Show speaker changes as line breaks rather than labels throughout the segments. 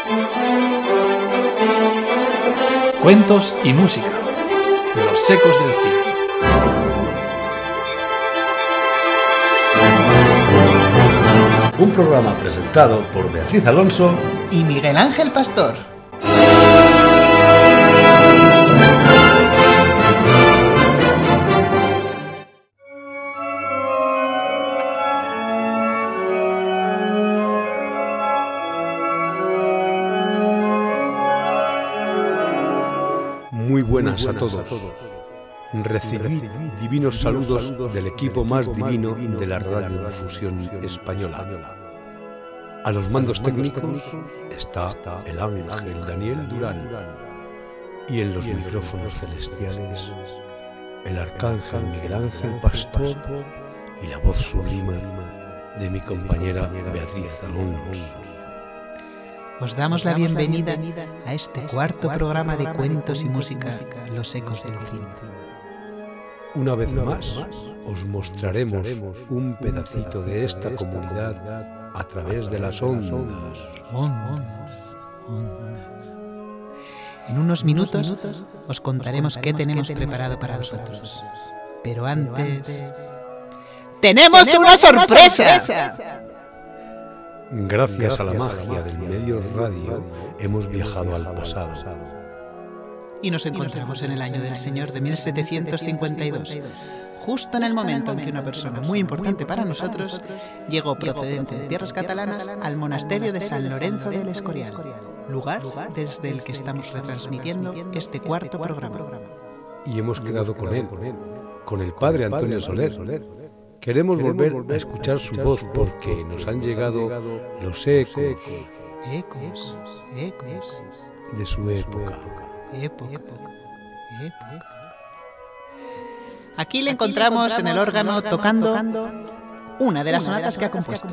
Cuentos y música. Los ecos del cine. Un programa presentado por Beatriz Alonso
y Miguel Ángel Pastor.
Muy buenas a todos. Recibid divinos saludos del equipo más divino de la radiodifusión española. A los mandos técnicos está el ángel Daniel Durán y en los micrófonos celestiales el arcángel Miguel Ángel Pastor y la voz sublime de mi compañera Beatriz Alonso.
Os damos la bienvenida a este cuarto programa de cuentos y música, Los ecos del cine.
Una vez más, os mostraremos un pedacito de esta comunidad a través de las ondas.
En unos minutos os contaremos qué tenemos preparado para vosotros. Pero antes... ¡tenemos una sorpresa!
Gracias a la magia del medio radio, hemos viajado al pasado.
Y nos encontramos en el año del Señor de 1752, justo en el momento en que una persona muy importante para nosotros llegó procedente de tierras catalanas al monasterio de San Lorenzo del Escorial, lugar desde el que estamos retransmitiendo este cuarto programa.
Y hemos quedado con él, con el padre Antonio Soler. Queremos volver a escuchar su voz porque nos han llegado los ecos de su época.
Aquí le encontramos en el órgano tocando una de las sonatas que ha compuesto.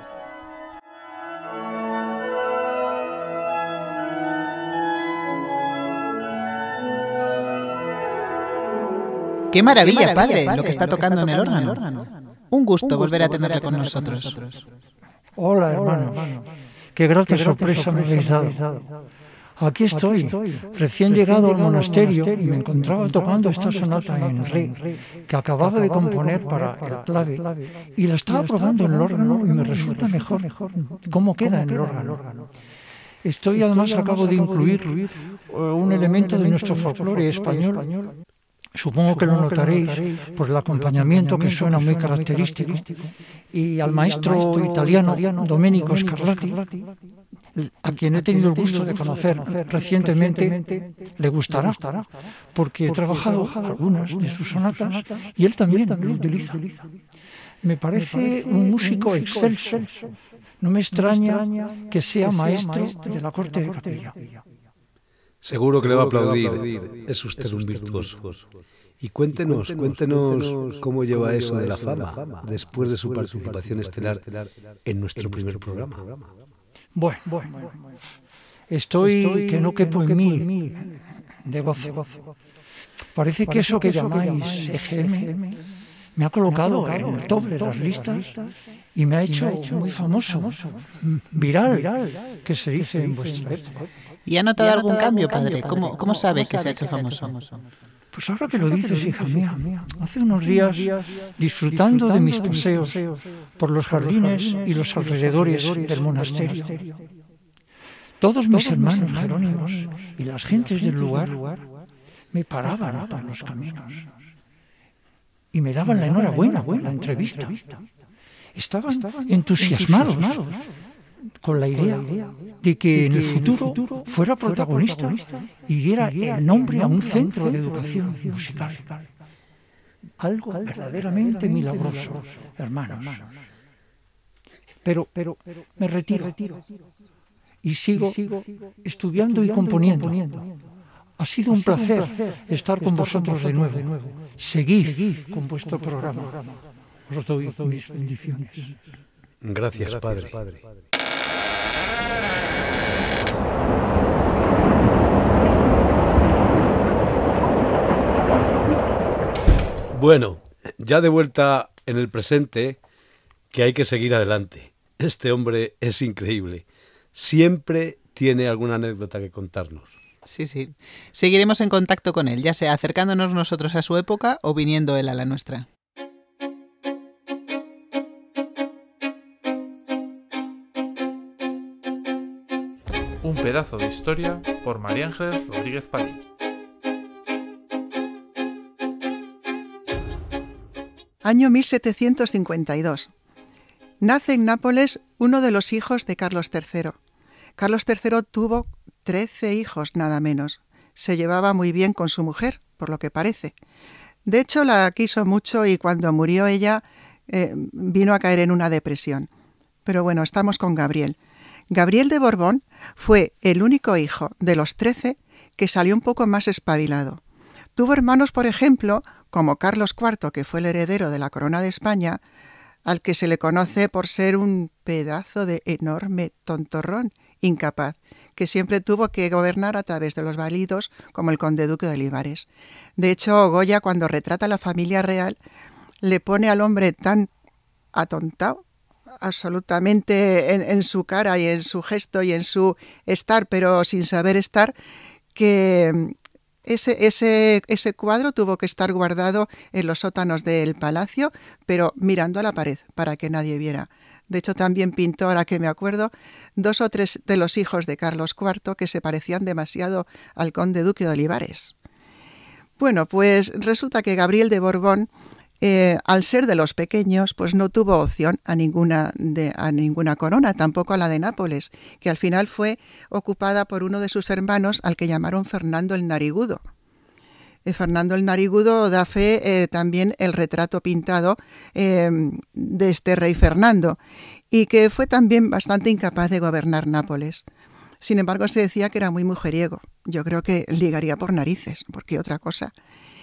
¡Qué maravilla, padre, lo que está tocando en el órgano! Un gusto volver a tenerle con nosotros.
Hola, hermano. Qué grata sorpresa me habéis dado. Aquí estoy, recién llegado al monasterio, y me encontraba tocando esta sonata en re, que acababa de componer para el clave, y la estaba probando en el órgano y me resulta mejor. ¿Cómo queda en el órgano? Acabo de incluir un elemento de nuestro folclore español. Supongo que lo notaréis por el acompañamiento que suena muy característico. Y al maestro italiano Domenico Scarlatti, a quien he tenido el gusto de conocer recientemente, le gustará, porque he trabajado algunas de sus sonatas y él también lo utiliza. Me parece un músico excelso. No me extraña que sea maestro de la corte de capilla.
Seguro que le va a aplaudir. Es usted un virtuoso. Y cuéntenos cómo lleva eso de la fama después de su participación estelar en nuestro primer programa.
Bueno, estoy que no quepo en mí de gozo. Parece que eso que llamáis EGM me ha colocado en el top de las listas y me ha hecho muy famoso, viral, que se dice en vuestra época.
¿Y ha notado algún cambio, padre? ¿Cómo sabe que se ha hecho famoso?
Pues ahora que lo dices, hija mía, hace unos días, disfrutando de mis paseos por los jardines y los alrededores del monasterio, todos mis hermanos jerónimos y las gentes del lugar me paraban por los caminos y me daban la enhorabuena por la entrevista. Estaban entusiasmados con la idea de que en el futuro fuera protagonista y diera el nombre a un centro de educación musical. Algo verdaderamente milagroso, hermanos. Pero me retiro y sigo estudiando y componiendo. Ha sido un placer estar con vosotros de nuevo. Seguid con vuestro programa. Os doy mis bendiciones.
Gracias, padre. Bueno, ya de vuelta en el presente, que hay que seguir adelante. Este hombre es increíble. siempre tiene alguna anécdota que contarnos.
Sí, sí. Seguiremos en contacto con él, ya sea acercándonos nosotros a su época o viniendo él a la nuestra.
Un pedazo de historia por María Ángeles Rodríguez Padilla.
Año 1752. Nace en Nápoles uno de los hijos de Carlos III. Carlos III tuvo 13 hijos, nada menos. Se llevaba muy bien con su mujer, por lo que parece. De hecho, la quiso mucho y cuando murió ella vino a caer en una depresión. Pero bueno, estamos con Gabriel. Gabriel de Borbón fue el único hijo de los 13 que salió un poco más espabilado. Tuvo hermanos, por ejemplo, como Carlos IV, que fue el heredero de la corona de España, al que se le conoce por ser un pedazo de enorme tontorrón, incapaz, que siempre tuvo que gobernar a través de los válidos, como el conde duque de Olivares. De hecho, Goya, cuando retrata a la familia real, le pone al hombre tan atontado, absolutamente en su cara y en su gesto y en su estar, pero sin saber estar, que ese cuadro tuvo que estar guardado en los sótanos del palacio, pero mirando a la pared para que nadie viera. De hecho, también pintó, ahora que me acuerdo, 2 o 3 de los hijos de Carlos IV que se parecían demasiado al conde duque de Olivares. Bueno, pues resulta que Gabriel de Borbón, al ser de los pequeños, pues no tuvo opción a ninguna corona, tampoco a la de Nápoles, que al final fue ocupada por uno de sus hermanos, al que llamaron Fernando el Narigudo. Fernando el Narigudo da fe también el retrato pintado de este rey Fernando, y que fue también bastante incapaz de gobernar Nápoles. Sin embargo, se decía que era muy mujeriego. Yo creo que ligaría por narices, porque otra cosa.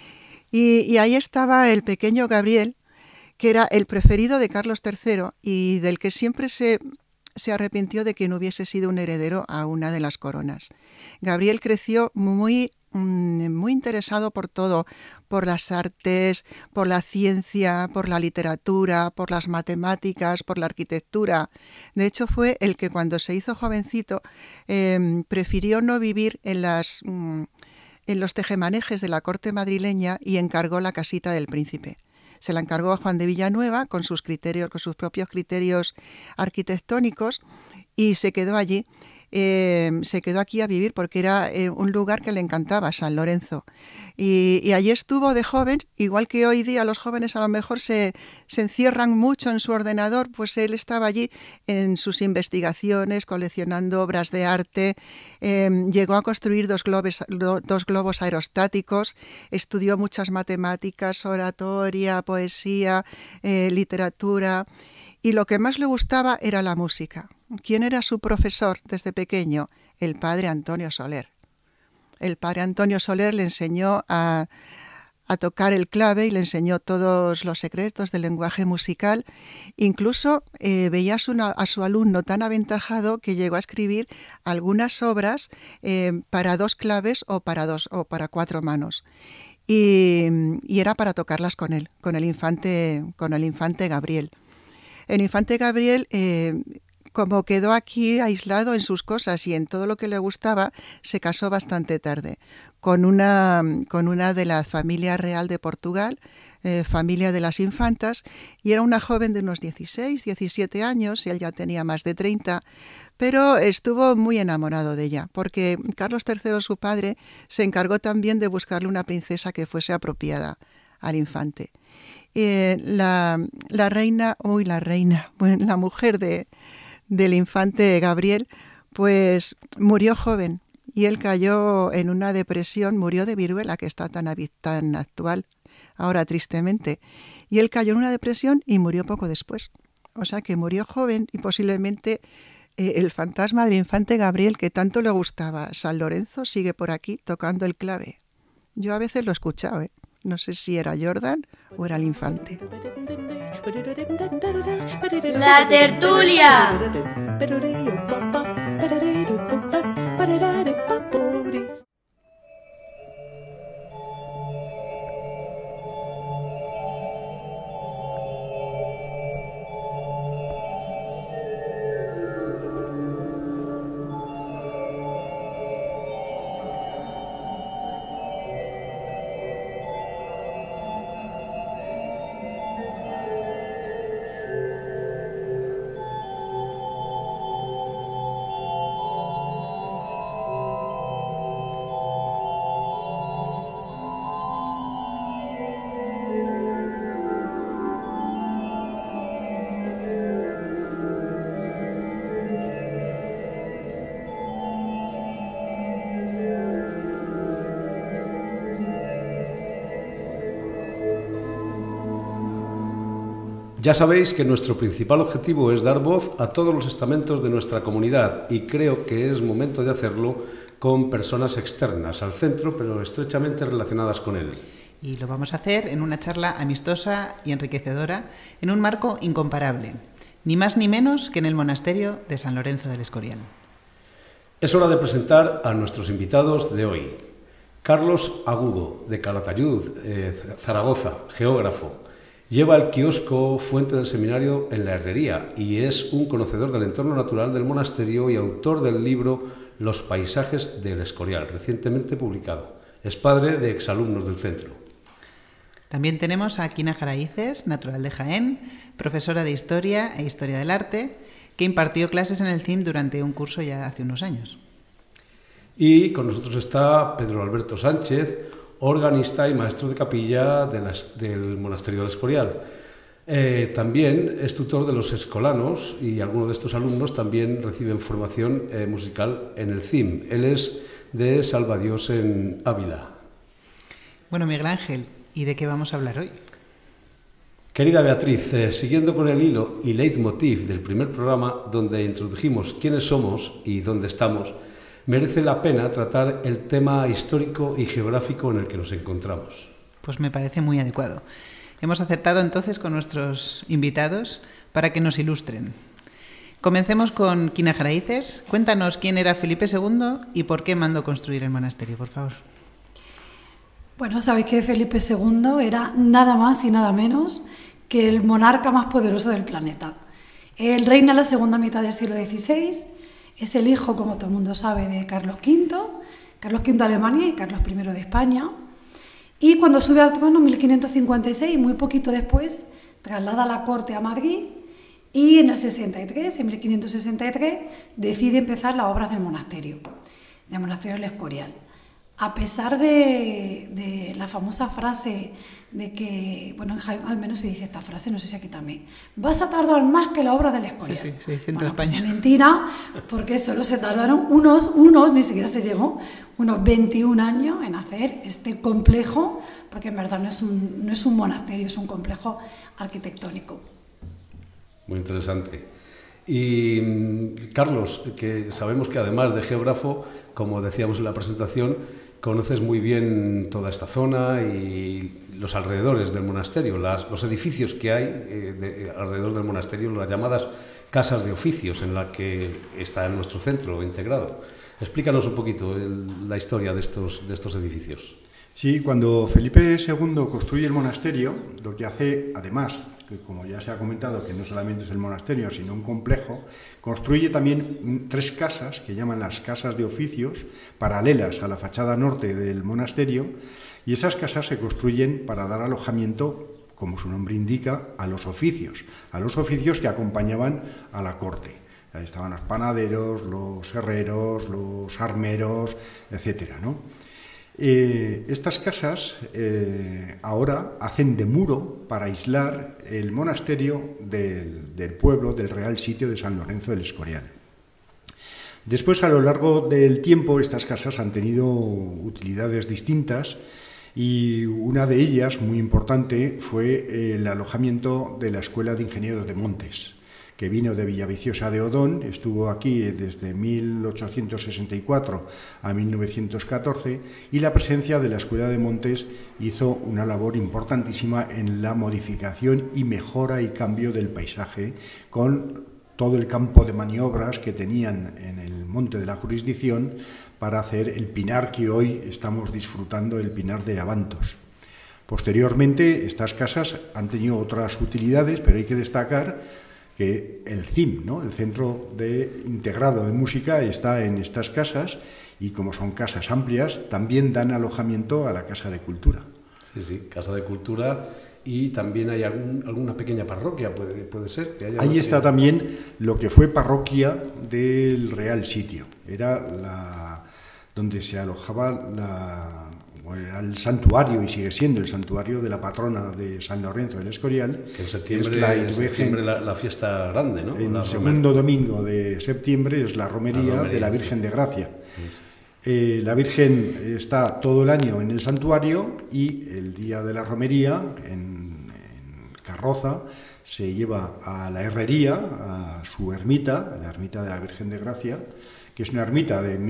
Y ahí estaba el pequeño Gabriel, que era el preferido de Carlos III y del que siempre se arrepintió de que no hubiese sido un heredero a una de las coronas. Gabriel creció muy interesado por todo, por las artes, por la ciencia, por la literatura, por las matemáticas, por la arquitectura. De hecho, fue el que cuando se hizo jovencito prefirió no vivir en los tejemanejes de la corte madrileña y encargó la casita del príncipe. Se la encargó a Juan de Villanueva con sus propios criterios arquitectónicos y se quedó allí. Se quedó aquí a vivir porque era un lugar que le encantaba, San Lorenzo. Y allí estuvo de joven, igual que hoy día los jóvenes a lo mejor se encierran mucho en su ordenador, pues él estaba allí en sus investigaciones, coleccionando obras de arte, llegó a construir dos globos aerostáticos, estudió muchas matemáticas, oratoria, poesía, literatura, y lo que más le gustaba era la música. ¿Quién era su profesor desde pequeño? El padre Antonio Soler. El padre Antonio Soler le enseñó a tocar el clave y le enseñó todos los secretos del lenguaje musical. Incluso veía a su alumno tan aventajado que llegó a escribir algunas obras para 2 claves o para 4 manos. Y era para tocarlas con él, con el infante Gabriel. El infante Gabriel, como quedó aquí aislado en sus cosas y en todo lo que le gustaba, se casó bastante tarde con una de la familia real de Portugal, familia de las infantas, y era una joven de unos 16, 17 años, y él ya tenía más de 30, pero estuvo muy enamorado de ella, porque Carlos III, su padre, se encargó también de buscarle una princesa que fuese apropiada al infante. La mujer del infante Gabriel, pues murió joven y él cayó en una depresión, murió de viruela, que está tan actual ahora tristemente, y él cayó en una depresión y murió poco después. O sea que murió joven y posiblemente el fantasma del infante Gabriel, que tanto le gustaba San Lorenzo, sigue por aquí tocando el clave. Yo a veces lo he escuchado, No sé si era Jordan o era el infante.
La tertulia.
Ya sabéis que nuestro principal objetivo es dar voz a todos los estamentos de nuestra comunidad y creo que es momento de hacerlo con personas externas al centro, pero estrechamente relacionadas con él.
Y lo vamos a hacer en una charla amistosa y enriquecedora, en un marco incomparable, ni más ni menos que en el monasterio de San Lorenzo del Escorial.
Es hora de presentar a nuestros invitados de hoy. Carlos Agudo, de Calatayud, Zaragoza, geógrafo. Lleva el kiosco Fuente del Seminario en la Herrería y es un conocedor del entorno natural del monasterio y autor del libro Los paisajes del Escorial, recientemente publicado. Es padre de exalumnos del centro.
También tenemos a Quina Jaraices, natural de Jaén, profesora de Historia e Historia del Arte, que impartió clases en el CIM durante un curso ya hace unos años.
Y con nosotros está Pedro Alberto Sánchez, organista y maestro de capilla del Monasterio del Escorial. También es tutor de los escolanos y algunos de estos alumnos también reciben formación musical en el CIM. Él es de Salvadios en Ávila.
Bueno, Miguel Ángel, ¿y de qué vamos a hablar hoy?
Querida Beatriz, siguiendo con el hilo y leitmotiv del primer programa donde introdujimos quiénes somos y dónde estamos, merece la pena tratar el tema histórico y geográfico en el que nos encontramos.
Pues me parece muy adecuado. Hemos acertado entonces con nuestros invitados para que nos ilustren. Comencemos con Quina Jaraices. Cuéntanos quién era Felipe II y por qué mandó construir el monasterio, por favor.
Bueno, sabéis que Felipe II era nada más y nada menos que el monarca más poderoso del planeta. Él reina en la segunda mitad del siglo XVI. Es el hijo, como todo el mundo sabe, de Carlos V de Alemania y Carlos I de España. Y cuando sube al trono en 1556, muy poquito después, traslada la corte a Madrid y en el 1563, decide empezar las obras del monasterio del Escorial. A pesar de la famosa frase de que, bueno, en Jaén al menos se dice esta frase, no sé si aquí también, vas a tardar más que la obra del Escorial.
Sí, se dice en
bueno,
España.
Pues es mentira, porque solo se tardaron unos, ni siquiera se llegó, unos 21 años en hacer este complejo, porque en verdad no es un monasterio, es un complejo arquitectónico.
Muy interesante. Y Carlos, que sabemos que además de geógrafo, como decíamos en la presentación, conoces muy bien toda esta zona y los alrededores del monasterio, los edificios que hay alrededor del monasterio, las llamadas casas de oficios en la que está en nuestro centro integrado. Explícanos un poquito la historia de estos edificios.
Sí, cuando Felipe II construye el monasterio, lo que hace, además, que como ya se ha comentado, que no solamente es el monasterio, sino un complejo, construye también 3 casas, que llaman las casas de oficios, paralelas a la fachada norte del monasterio, y esas casas se construyen para dar alojamiento, como su nombre indica, a los oficios que acompañaban a la corte. Ahí estaban los panaderos, los herreros, los armeros, etcétera, ¿no? Estas casas ahora hacen de muro para aislar el monasterio del pueblo, del Real Sitio de San Lorenzo del Escorial. Después, a lo largo del tiempo, estas casas han tenido utilidades distintas y una de ellas, muy importante, fue el alojamiento de la Escuela de Ingenieros de Montes, que vino de Villaviciosa de Odón, estuvo aquí desde 1864 a 1914, y la presencia de la Escuela de Montes hizo una labor importantísima en la modificación y mejora y cambio del paisaje, con todo el campo de maniobras que tenían en el monte de la jurisdicción para hacer el pinar que hoy estamos disfrutando, el pinar de Abantos. Posteriormente, estas casas han tenido otras utilidades, pero hay que destacar que el CIM, ¿no?, el Centro Integrado de Música, está en estas casas y, como son casas amplias, también dan alojamiento a la Casa de Cultura.
Sí, Casa de Cultura, y también hay alguna pequeña parroquia, puede ser. Que haya
ahí está también lo que fue parroquia del Real Sitio. Era donde se alojaba el santuario, y sigue siendo el santuario de la patrona de San Lorenzo del Escorial,
que en septiembre la fiesta grande, ¿no?
El segundo domingo de septiembre es la romería de la Virgen de Gracia. Sí. La Virgen está todo el año en el santuario y el día de la romería, en carroza, se lleva a la herrería, a su ermita, la ermita de la Virgen de Gracia, que es una ermita de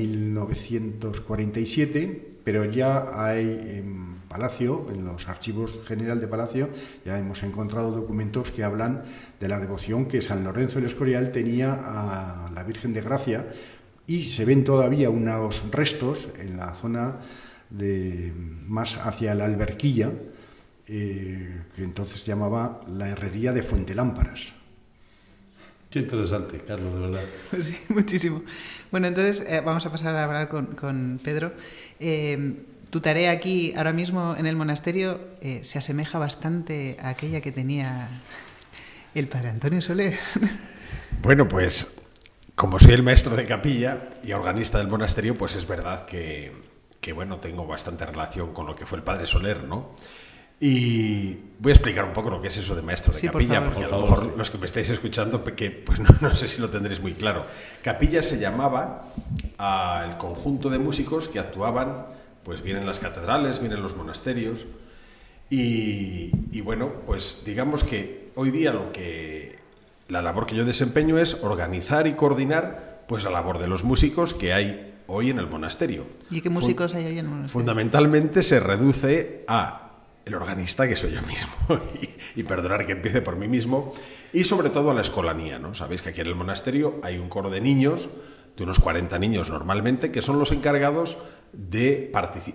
1947, pero ya hay en Palacio, en los archivos general de Palacio, ya hemos encontrado documentos que hablan de la devoción que San Lorenzo el Escorial tenía a la Virgen de Gracia, y se ven todavía unos restos en la zona más hacia la Alberquilla, que entonces llamaba la herrería de Fuentelámparas.
Qué interesante, Carlos, de verdad.
Sí, muchísimo. Bueno, entonces vamos a pasar a hablar con Pedro. Tu tarea aquí, ahora mismo en el monasterio, se asemeja bastante a aquella que tenía el padre Antonio Soler.
Bueno, pues como soy el maestro de capilla y organista del monasterio, pues es verdad que bueno, tengo bastante relación con lo que fue el padre Soler, ¿no? Y voy a explicar un poco lo que es eso de maestro de capilla, porque a lo mejor los que me estáis escuchando, que pues no sé si lo tendréis muy claro. Capilla se llamaba al conjunto de músicos que actuaban, pues bien en las catedrales, bien en los monasterios, y bueno, pues digamos que hoy día la labor que yo desempeño es organizar y coordinar pues la labor de los músicos que hay hoy en el monasterio.
¿Y qué músicos hay hoy en el monasterio?
Fundamentalmente se reduce a el organista, que soy yo mismo, y perdonar que empiece por mí mismo, y sobre todo a la escolanía, ¿no? Sabéis que aquí en el monasterio hay un coro de niños, de unos 40 niños normalmente, que son los encargados de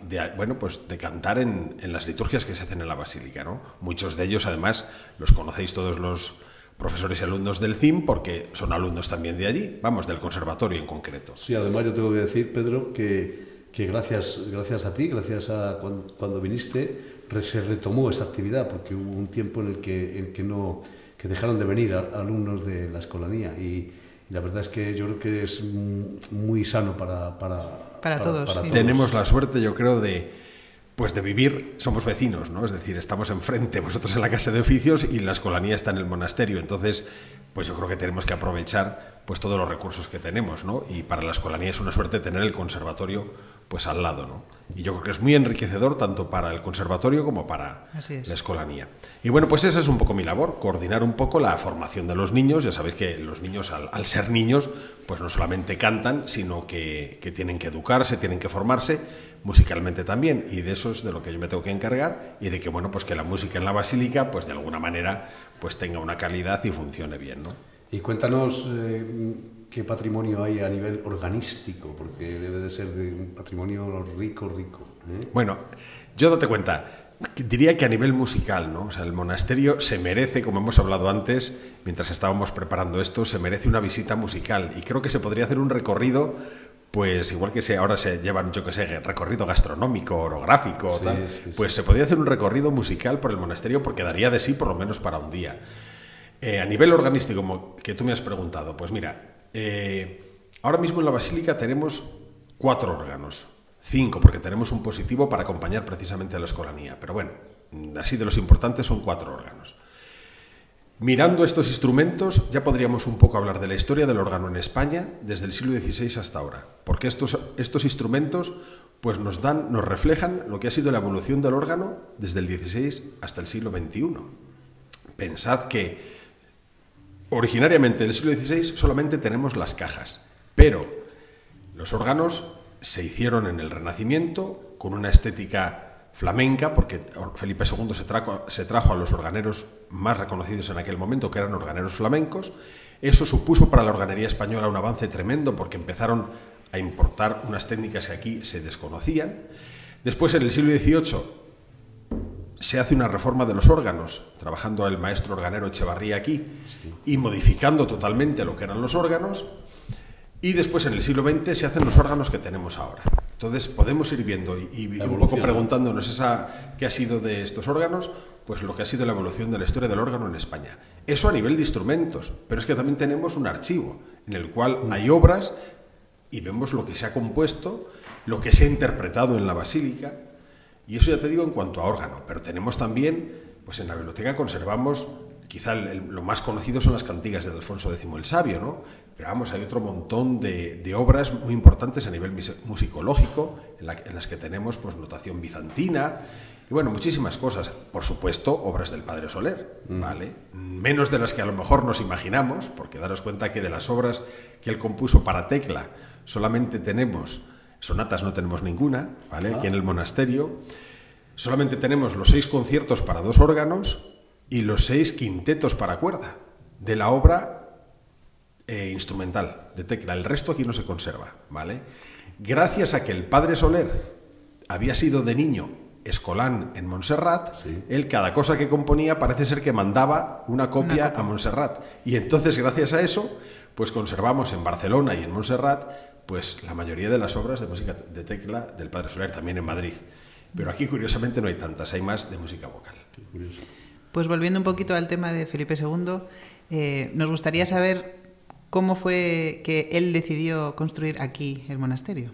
cantar en las liturgias que se hacen en la basílica, ¿no? Muchos de ellos, además, los conocéis todos los profesores y alumnos del CIM, porque son alumnos también de allí, vamos, del conservatorio en concreto.
Sí, además yo tengo que decir, Pedro, que gracias a ti, gracias a cuando viniste, se retomó esa actividad, porque hubo un tiempo en el que dejaron de venir alumnos de la escolanía, y la verdad es que yo creo que es muy sano para todos.
Sí.
Tenemos la suerte, yo creo, de vivir, somos vecinos, ¿no? Es decir, estamos enfrente, vosotros en la casa de oficios y la escolanía está en el monasterio, entonces pues yo creo que tenemos que aprovechar pues todos los recursos que tenemos, ¿no? Y para la escolanía es una suerte tener el conservatorio pues al lado, ¿no? Y yo creo que es muy enriquecedor tanto para el conservatorio como para la escolanía. Y bueno, pues esa es un poco mi labor, coordinar un poco la formación de los niños. Ya sabéis que los niños, al ser niños, pues no solamente cantan, sino que tienen que educarse, tienen que formarse musicalmente también, y de eso es de lo que yo me tengo que encargar, y de que, bueno, pues que la música en la basílica, pues de alguna manera, pues tenga una calidad y funcione bien, ¿no?
Y cuéntanos qué patrimonio hay a nivel organístico, porque debe de ser de un patrimonio rico, ¿eh?
Bueno, yo date cuenta, diría que a nivel musical, ¿no? O sea, el monasterio se merece, como hemos hablado antes, mientras estábamos preparando esto, se merece una visita musical, y creo que se podría hacer un recorrido, pues igual que ahora se llevan, yo que sé, recorrido gastronómico, orográfico, pues se podría hacer un recorrido musical por el monasterio, porque daría de sí por lo menos para un día. A nivel organístico, como que tú me has preguntado, pues mira, ahora mismo en la basílica tenemos 4 órganos, 5 porque tenemos un positivo para acompañar precisamente a la escolanía, pero bueno, así de los importantes son 4 órganos. Mirando estos instrumentos ya podríamos un poco hablar de la historia del órgano en España desde el siglo XVI hasta ahora, porque estos instrumentos pues nos reflejan lo que ha sido la evolución del órgano desde el XVI hasta el siglo XXI. Pensad que originariamente en el siglo XVI solamente tenemos las cajas, pero los órganos se hicieron en el Renacimiento con una estética flamenca, porque Felipe II se trajo a los organeros más reconocidos en aquel momento, que eran organeros flamencos. Eso supuso para la organería española un avance tremendo, porque empezaron a importar unas técnicas que aquí se desconocían. Después, en el siglo XVIII, se hace una reforma de los órganos, trabajando el maestro organero Echevarría aquí, y modificando totalmente lo que eran los órganos. Y después, en el siglo XX, se hacen los órganos que tenemos ahora. Entonces, podemos ir viendo y un poco preguntándonos qué ha sido de estos órganos, pues lo que ha sido la evolución de la historia del órgano en España. Eso a nivel de instrumentos, pero es que también tenemos un archivo en el cual hay obras y vemos lo que se ha compuesto, lo que se ha interpretado en la basílica, y eso ya te digo en cuanto a órgano, pero tenemos también, pues en la biblioteca conservamos, quizá lo más conocido son las cantigas de Alfonso X el Sabio, ¿no? Pero vamos, hay otro montón de obras muy importantes a nivel musicológico, en las que tenemos pues notación bizantina, Y bueno, muchísimas cosas. Por supuesto, obras del padre Soler, ¿vale? Menos de las que a lo mejor nos imaginamos, porque daros cuenta que de las obras que él compuso para tecla solamente tenemos, sonatas no tenemos ninguna, ¿vale? Aquí en el monasterio solamente tenemos los 6 conciertos para 2 órganos y los 6 quintetos para cuerda de la obra instrumental de tecla. El resto aquí no se conserva, ¿vale? Gracias a que el padre Soler había sido de niño escolán en Montserrat, él cada cosa que componía parece ser que mandaba una copia a Montserrat. Y entonces, gracias a eso, pues conservamos en Barcelona y en Montserrat pues la mayoría de las obras de música de tecla del padre Soler, también en Madrid. Pero aquí, curiosamente, no hay tantas, hay más de música vocal.
Pues volviendo un poquito al tema de Felipe II, nos gustaría saber cómo fue que él decidió construir aquí el monasterio.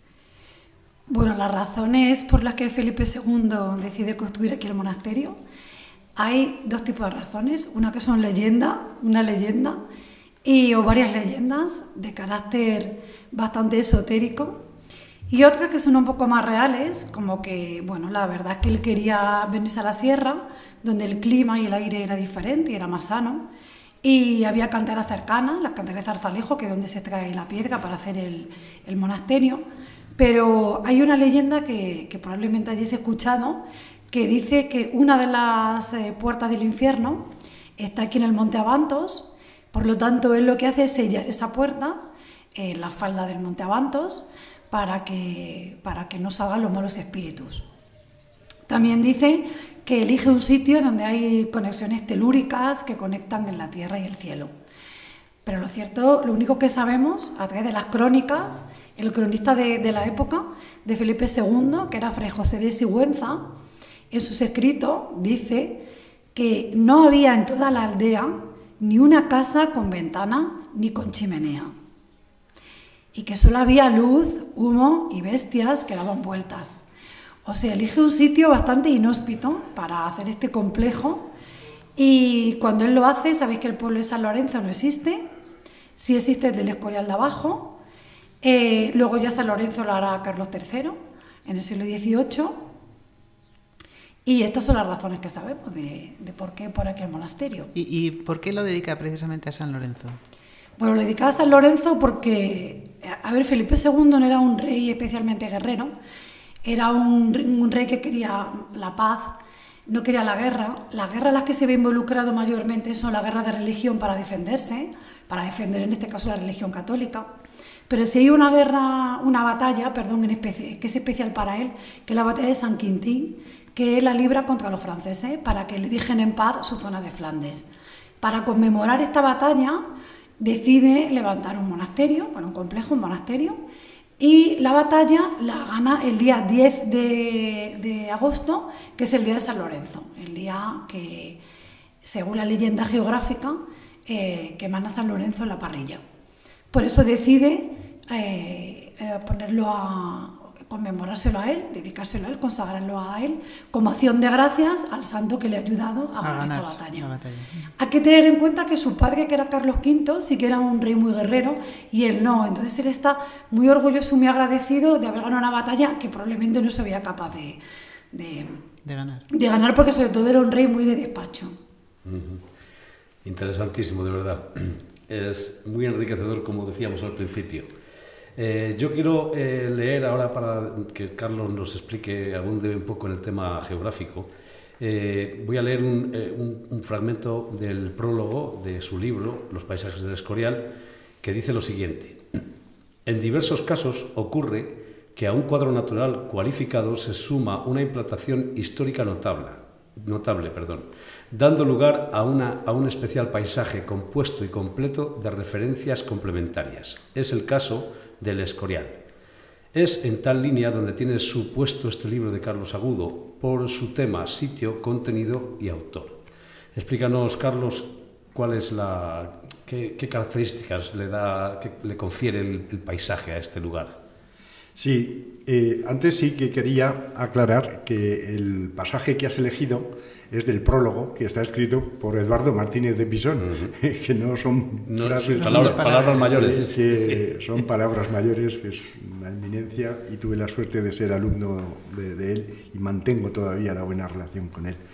Bueno, las razones por las que Felipe II decide construir aquí el monasterio, hay 2 tipos de razones, una que son una leyenda, o varias leyendas de carácter bastante esotérico, y otras que son un poco más reales, como que, bueno, la verdad es que él quería venirse a la sierra, donde el clima y el aire era diferente y era más sano, y había canteras cercanas, las canteras de Zarzalejo, que es donde se extrae la piedra para hacer el monasterio. Pero hay una leyenda que probablemente hayáis escuchado, que dice que una de las puertas del infierno está aquí en el Monte Abantos, por lo tanto él lo que hace es sellar esa puerta en la falda del Monte Abantos para que no salgan los malos espíritus. También dice que elige un sitio donde hay conexiones telúricas que conectan en la tierra y el cielo. Pero lo único que sabemos a través de las crónicas, el cronista de la época, de Felipe II, que era Fray José de Sigüenza, en sus escritos dice que no había en toda la aldea ni una casa con ventana ni con chimenea, y que solo había luz, humo y bestias que daban vueltas. O sea, elige un sitio bastante inhóspito para hacer este complejo, y cuando él lo hace, sabéis que el pueblo de San Lorenzo no existe, sí existe el del Escorial de abajo, luego ya San Lorenzo lo hará Carlos III en el siglo XVIII, y estas son las razones que sabemos de por qué por aquel monasterio.
¿Y por qué lo dedica precisamente a San Lorenzo?
Bueno, lo dedicaba a San Lorenzo porque, Felipe II no era un rey especialmente guerrero, era un rey que quería la paz, no quería la guerra. Las guerras en las que se ve involucrado mayormente son las guerras de religión para defenderse, para defender en este caso la religión católica. Pero si hay una batalla, que es especial para él, que es la batalla de San Quintín, que él la libra contra los franceses para que le dejen en paz su zona de Flandes. Para conmemorar esta batalla, decide levantar un monasterio, un complejo, un monasterio, y la batalla la gana el día 10 de agosto, que es el día de San Lorenzo, el día que, según la leyenda geográfica, queman a San Lorenzo en la parrilla. Por eso decide conmemorárselo a él, dedicárselo a él, consagrarlo a él, como acción de gracias al santo que le ha ayudado a ganar esta batalla. Hay que tener en cuenta que su padre, que era Carlos V, sí que era un rey muy guerrero, y él no. Entonces él está muy orgulloso y muy agradecido de haber ganado una batalla que probablemente no se veía capaz de ganar, porque sobre todo era un rey muy de despacho.
Interesantísimo, de verdad. Es muy enriquecedor, como decíamos al principio. Yo quiero leer ahora, para que Carlos nos explique, abunde un poco en el tema geográfico. Voy a leer un fragmento del prólogo de su libro, Los paisajes del Escorial, que dice lo siguiente. En diversos casos ocurre que a un cuadro natural cualificado se suma una implantación histórica notable, dando lugar a un especial paisaje compuesto y completo de referencias complementarias. Es el caso del Escorial. Es en tal línea donde tiene su puesto este libro de Carlos Agudo, por su tema, sitio, contenido y autor. Explícanos, Carlos, qué características le confiere el paisaje a este lugar.
Sí, antes sí que quería aclarar que el pasaje que has elegido es del prólogo que está escrito por Eduardo Martínez de Pisón, que no son frases,
palabras mayores,
que son palabras mayores, que es una eminencia, y tuve la suerte de ser alumno de él y mantengo todavía la buena relación con él.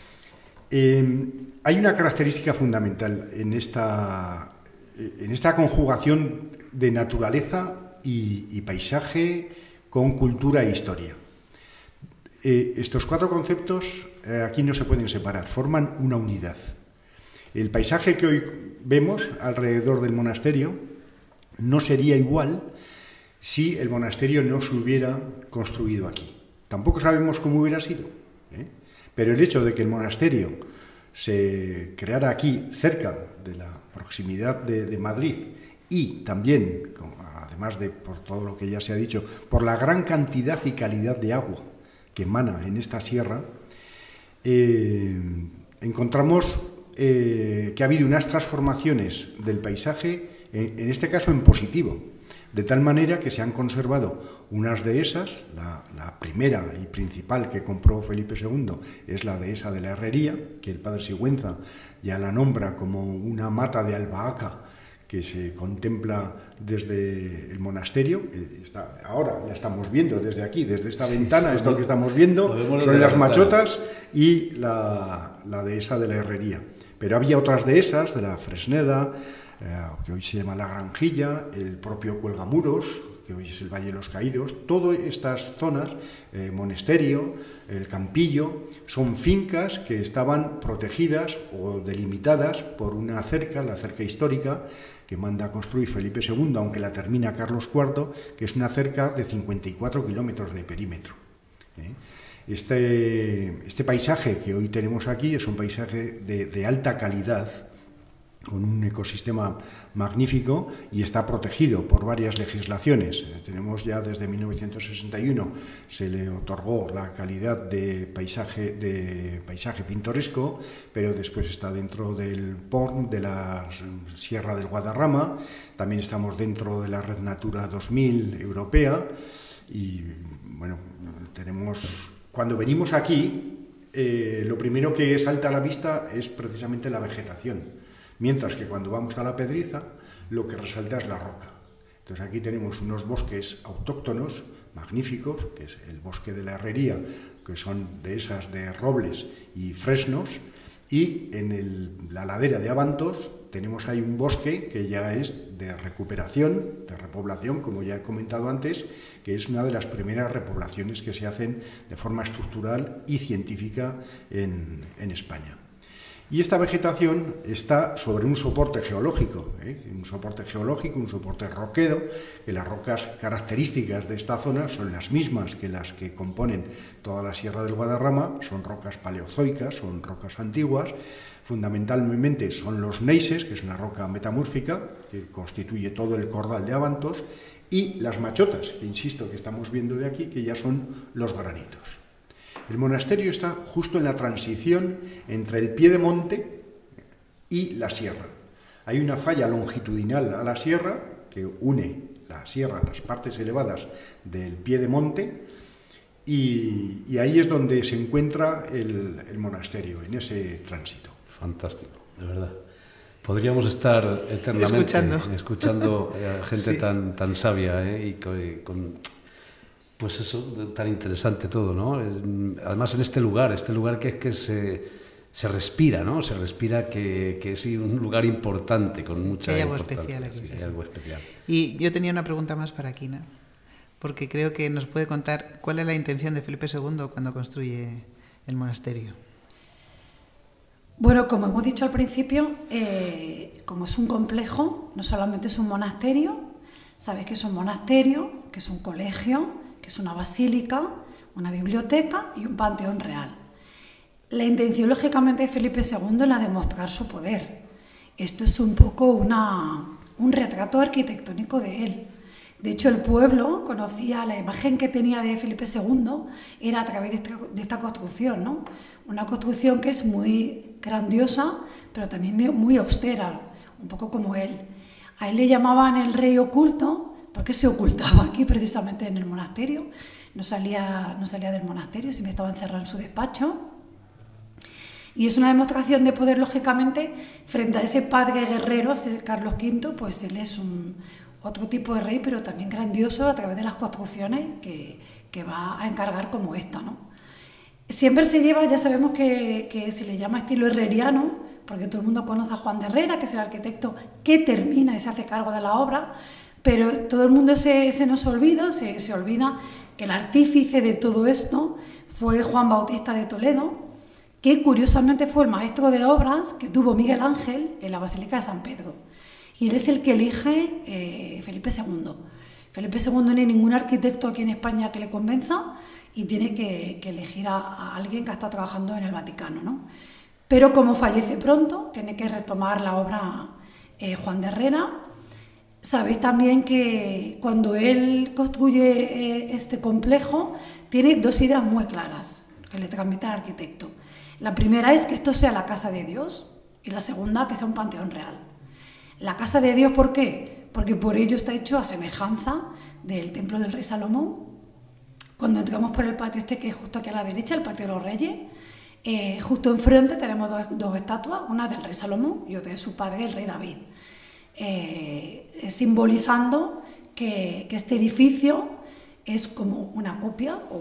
Hay una característica fundamental en esta conjugación de naturaleza y paisaje con cultura e historia. Estos cuatro conceptos aquí no se pueden separar, forman una unidad. El paisaje que hoy vemos alrededor del monasterio no sería igual si el monasterio no se hubiera construido aquí. Tampoco sabemos cómo hubiera sido, pero el hecho de que el monasterio se creara aquí, cerca de la proximidad de Madrid, y también, además de por todo lo que ya se ha dicho, por la gran cantidad y calidad de agua que emana en esta sierra, encontramos que ha habido unas transformaciones del paisaje, en este caso en positivo, de tal manera que se han conservado unas dehesas. La primera y principal que compró Felipe II es la dehesa de la Herrería, que el padre Sigüenza ya la nombra como una mata de albahaca que se contempla desde el monasterio. Ahora la estamos viendo desde aquí, desde esta ventana. Esto que estamos viendo son las machotas y la dehesa de la Herrería. Pero había otras dehesas, de la Fresneda, que hoy se llama La Granjilla, el propio Cuelgamuros, que hoy es el Valle de los Caídos. Todas estas zonas, Monesterio, el Campillo, son fincas que estaban protegidas o delimitadas por una cerca, la cerca histórica, que manda a construir Felipe II, aunque la termina Carlos IV, que es una cerca de 54 kilómetros de perímetro. Este paisaje que hoy tenemos aquí es un paisaje de alta calidad, con un ecosistema magnífico, y está protegido por varias legislaciones. Tenemos ya desde 1961, se le otorgó la calidad de paisaje pintoresco, pero después está dentro del PORN, de la Sierra del Guadarrama. También estamos dentro de la Red Natura 2000 europea, y bueno, cuando venimos aquí, lo primero que salta a la vista es precisamente la vegetación. Mientras que cuando vamos a la Pedriza, lo que resalta es la roca. Entonces aquí tenemos unos bosques autóctonos magníficos, que es el bosque de la Herrería, que son dehesas de robles y fresnos, y en la ladera de Abantos tenemos ahí un bosque que ya es de recuperación, de repoblación, como ya he comentado antes, que es una de las primeras repoblaciones que se hacen de forma estructural y científica en España. Y esta vegetación está sobre un soporte geológico, un soporte roquedo, que las rocas características de esta zona son las mismas que las que componen toda la Sierra del Guadarrama, son rocas paleozoicas, son rocas antiguas. Fundamentalmente son los neises, que es una roca metamórfica que constituye todo el cordal de Abantos, y las machotas, que insisto que estamos viendo de aquí, que ya son los granitos. El monasterio está justo en la transición entre el pie de monte y la sierra. Hay una falla longitudinal a la sierra que une la sierra, las partes elevadas del pie de monte, y ahí es donde se encuentra el monasterio, en ese tránsito.
Fantástico, de verdad. Podríamos estar eternamente escuchando a gente sí, tan sabia, y con pues eso, tan interesante todo, ¿no? Además en este lugar que es que se respira, ¿no? Se respira que es un lugar importante, con mucha importancia.
Especial aquí,
sí, hay algo especial.
Y yo tenía una pregunta más para Quina, porque creo que nos puede contar cuál es la intención de Felipe II cuando construye el monasterio.
Bueno, como hemos dicho al principio, como es un complejo, no solamente es un monasterio, sabéis que es un monasterio, que es un colegio, que es una basílica, una biblioteca y un panteón real. La intención, lógicamente, de Felipe II es la de mostrar su poder. Esto es un poco un retrato arquitectónico de él. De hecho, el pueblo conocía la imagen que tenía de Felipe II, era a través de esta construcción, ¿no? Una construcción que es muy grandiosa, pero también muy austera, un poco como él. A él le llamaban el rey oculto, por qué se ocultaba aquí precisamente en el monasterio. No salía del monasterio, siempre estaba encerrado en su despacho. Y es una demostración de poder, lógicamente, frente a ese padre guerrero, ese Carlos V, pues él es otro tipo de rey, pero también grandioso a través de las construcciones que va a encargar como esta, ¿no? Siempre se lleva, ya sabemos que se le llama estilo herreriano, porque todo el mundo conoce a Juan de Herrera, que es el arquitecto que termina y se hace cargo de la obra, pero todo el mundo se nos olvida, se olvida que el artífice de todo esto fue Juan Bautista de Toledo, que curiosamente fue el maestro de obras que tuvo Miguel Ángel en la Basílica de San Pedro. Y él es el que elige Felipe II. Felipe II no hay ningún arquitecto aquí en España que le convenza y tiene que elegir a alguien que ha estado trabajando en el Vaticano, ¿no? Pero como fallece pronto, tiene que retomar la obra Juan de Herrera. Sabéis también que cuando él construye este complejo, tiene dos ideas muy claras que le transmite al arquitecto. La primera es que esto sea la casa de Dios y la segunda que sea un panteón real. La casa de Dios, ¿por qué? Porque por ello está hecho a semejanza del templo del rey Salomón. Cuando entramos por el patio este que es justo aquí a la derecha, el patio de los reyes, justo enfrente tenemos dos estatuas, una del rey Salomón y otra de su padre, el rey David, simbolizando que este edificio es como una copia o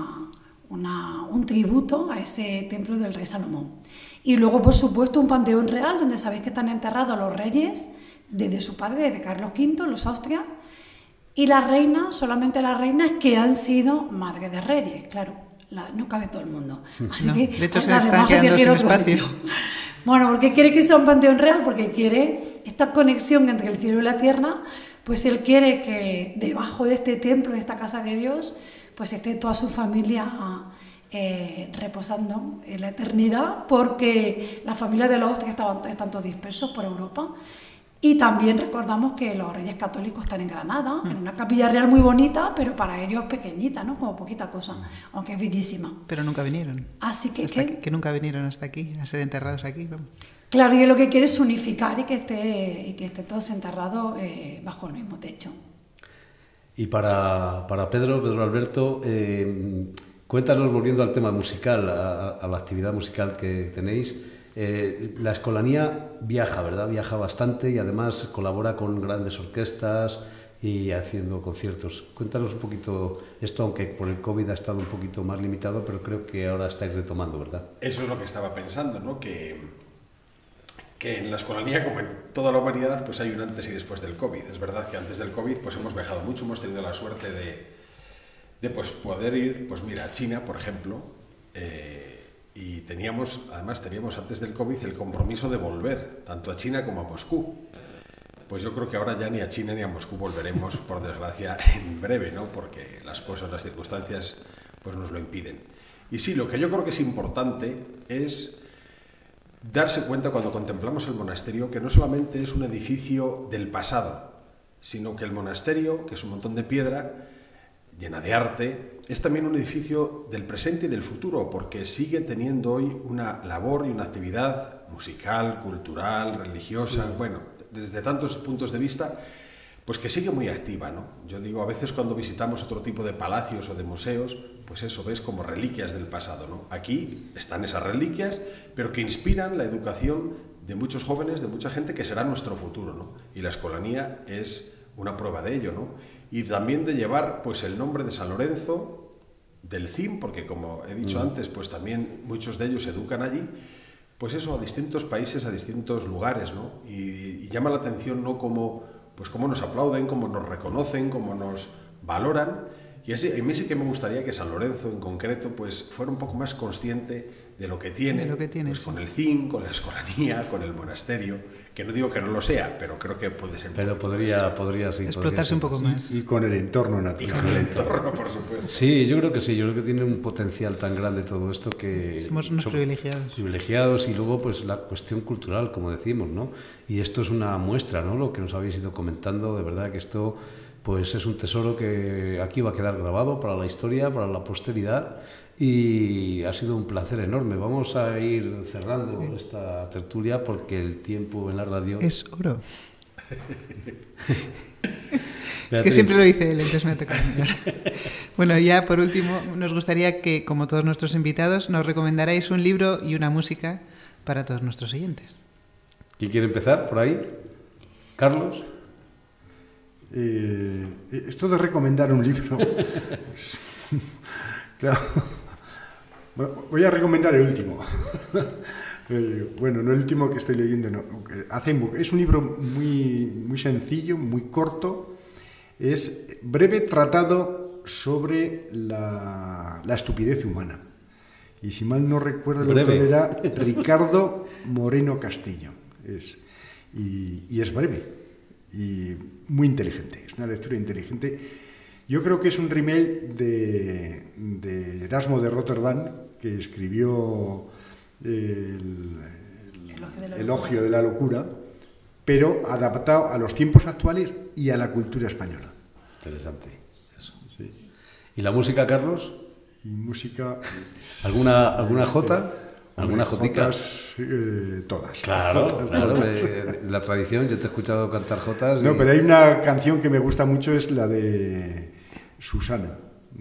un tributo a ese templo del rey Salomón. Y luego, por supuesto, un panteón real donde sabéis que están enterrados los reyes desde su padre, desde Carlos V, los Austrias, y las reinas, solamente las reinas que han sido madres de reyes, claro, no cabe todo el mundo. Así
no,
que,
de hecho, se están quedando sin espacio.
Bueno, ¿por qué quiere que sea un panteón real? Porque quiere esta conexión entre el cielo y la tierra, pues él quiere que debajo de este templo, de esta casa de Dios, pues esté toda su familia reposando en la eternidad, porque la familia de los Austrias están todos dispersos por Europa. Y también recordamos que los reyes católicos están en Granada, en una capilla real muy bonita, pero para ellos pequeñita, ¿no? Como poquita cosa, aunque es bellísima.
Pero nunca vinieron.
Así que,
que nunca vinieron hasta aquí, a ser enterrados aquí. Vamos.
Claro, y él lo que quiere es unificar y que esté todos enterrados bajo el mismo techo.
Y para Pedro Alberto, cuéntanos, volviendo al tema musical, a la actividad musical que tenéis. La Escolanía viaja, ¿verdad? Viaja bastante y además colabora con grandes orquestas y haciendo conciertos. Cuéntanos un poquito esto, aunque por el COVID ha estado un poquito más limitado, pero creo que ahora estáis retomando, ¿verdad?
Eso es lo que estaba pensando, ¿no? Que en la Escolanía, como en toda la humanidad, pues hay un antes y después del COVID. Es verdad que antes del COVID pues hemos viajado mucho, hemos tenido la suerte de pues, poder ir, pues mira, a China, por ejemplo, y además teníamos antes del COVID el compromiso de volver, tanto a China como a Moscú. Pues yo creo que ahora ya ni a China ni a Moscú volveremos, por desgracia, en breve, ¿no? Porque las cosas, las circunstancias, pues nos lo impiden. Y sí, lo que yo creo que es importante es darse cuenta cuando contemplamos el monasterio que no solamente es un edificio del pasado, sino que el monasterio, que es un montón de piedra llena de arte, es también un edificio del presente y del futuro, porque sigue teniendo hoy una labor y una actividad musical, cultural, religiosa, bueno, desde tantos puntos de vista, pues que sigue muy activa, ¿no? Yo digo, a veces cuando visitamos otro tipo de palacios o de museos, pues eso, ves como reliquias del pasado, ¿no? Aquí están esas reliquias, pero que inspiran la educación de muchos jóvenes, de mucha gente que será nuestro futuro, ¿no? Y la Escolanía es una prueba de ello, ¿no? Y también de llevar pues el nombre de San Lorenzo, del CIM, porque como he dicho antes, pues también muchos de ellos se educan allí, pues eso, a distintos países, a distintos lugares, ¿no? Y llama la atención, ¿no? Cómo nos aplauden, cómo nos reconocen, cómo nos valoran. Y así, a mí sí que me gustaría que San Lorenzo en concreto pues fuera un poco más consciente de lo que tiene, pues, sí, con el CIM, con la Escolanía, con el monasterio, que no digo que no lo sea, pero creo que puede ser.
Pero podría sí.
Explotarse un poco más.
Y con el entorno natural.
Y con el entorno, por supuesto.
Sí, yo creo que sí, yo creo que tiene un potencial tan grande todo esto que...
Somos unos privilegiados.
Privilegiados, y luego pues la cuestión cultural, como decimos, ¿no? Y esto es una muestra, ¿no? Lo que nos habéis ido comentando, de verdad que esto pues es un tesoro que aquí va a quedar grabado para la historia, para la posteridad, y ha sido un placer enorme. Vamos a ir cerrando esta tertulia porque el tiempo en la radio
es oro. Es que siempre lo dice él, entonces me toca mirar. Bueno, ya por último, nos gustaría que, como todos nuestros invitados, nos recomendarais un libro y una música para todos nuestros oyentes.
¿Quién quiere empezar por ahí? ¿Carlos?
Esto de recomendar un libro... Claro. Bueno, voy a recomendar el último. Bueno, no el último que estoy leyendo, no. Es un libro muy sencillo, muy corto. Es breve tratado sobre la estupidez humana. Y si mal no recuerdo, el autor era Ricardo Moreno Castillo. Y es breve y muy inteligente. Es una lectura inteligente. Yo creo que es un remake de Erasmo de Rotterdam, que escribió el Elogio de la Locura, pero adaptado a los tiempos actuales y a la cultura española.
Interesante. Eso. Sí. ¿Y la música, Carlos?
Y música...
¿Alguna jota? ¿Alguna jotica?
Todas.
Claro, claro. La tradición, yo te he escuchado cantar jotas.
No, pero hay una canción que me gusta mucho, es la de Susana,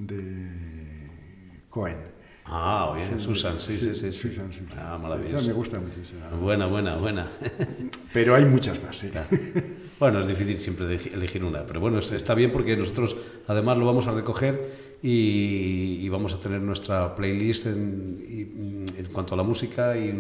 de Cohen.
Ah, bien, Susan, sí.
Susan.
Ah, maravilloso.
Esa me gusta mucho.
Buena.
Pero hay muchas más, ¿eh?
Claro. Bueno, es difícil siempre elegir una, pero bueno, está bien porque nosotros además lo vamos a recoger y vamos a tener nuestra playlist en cuanto a la música y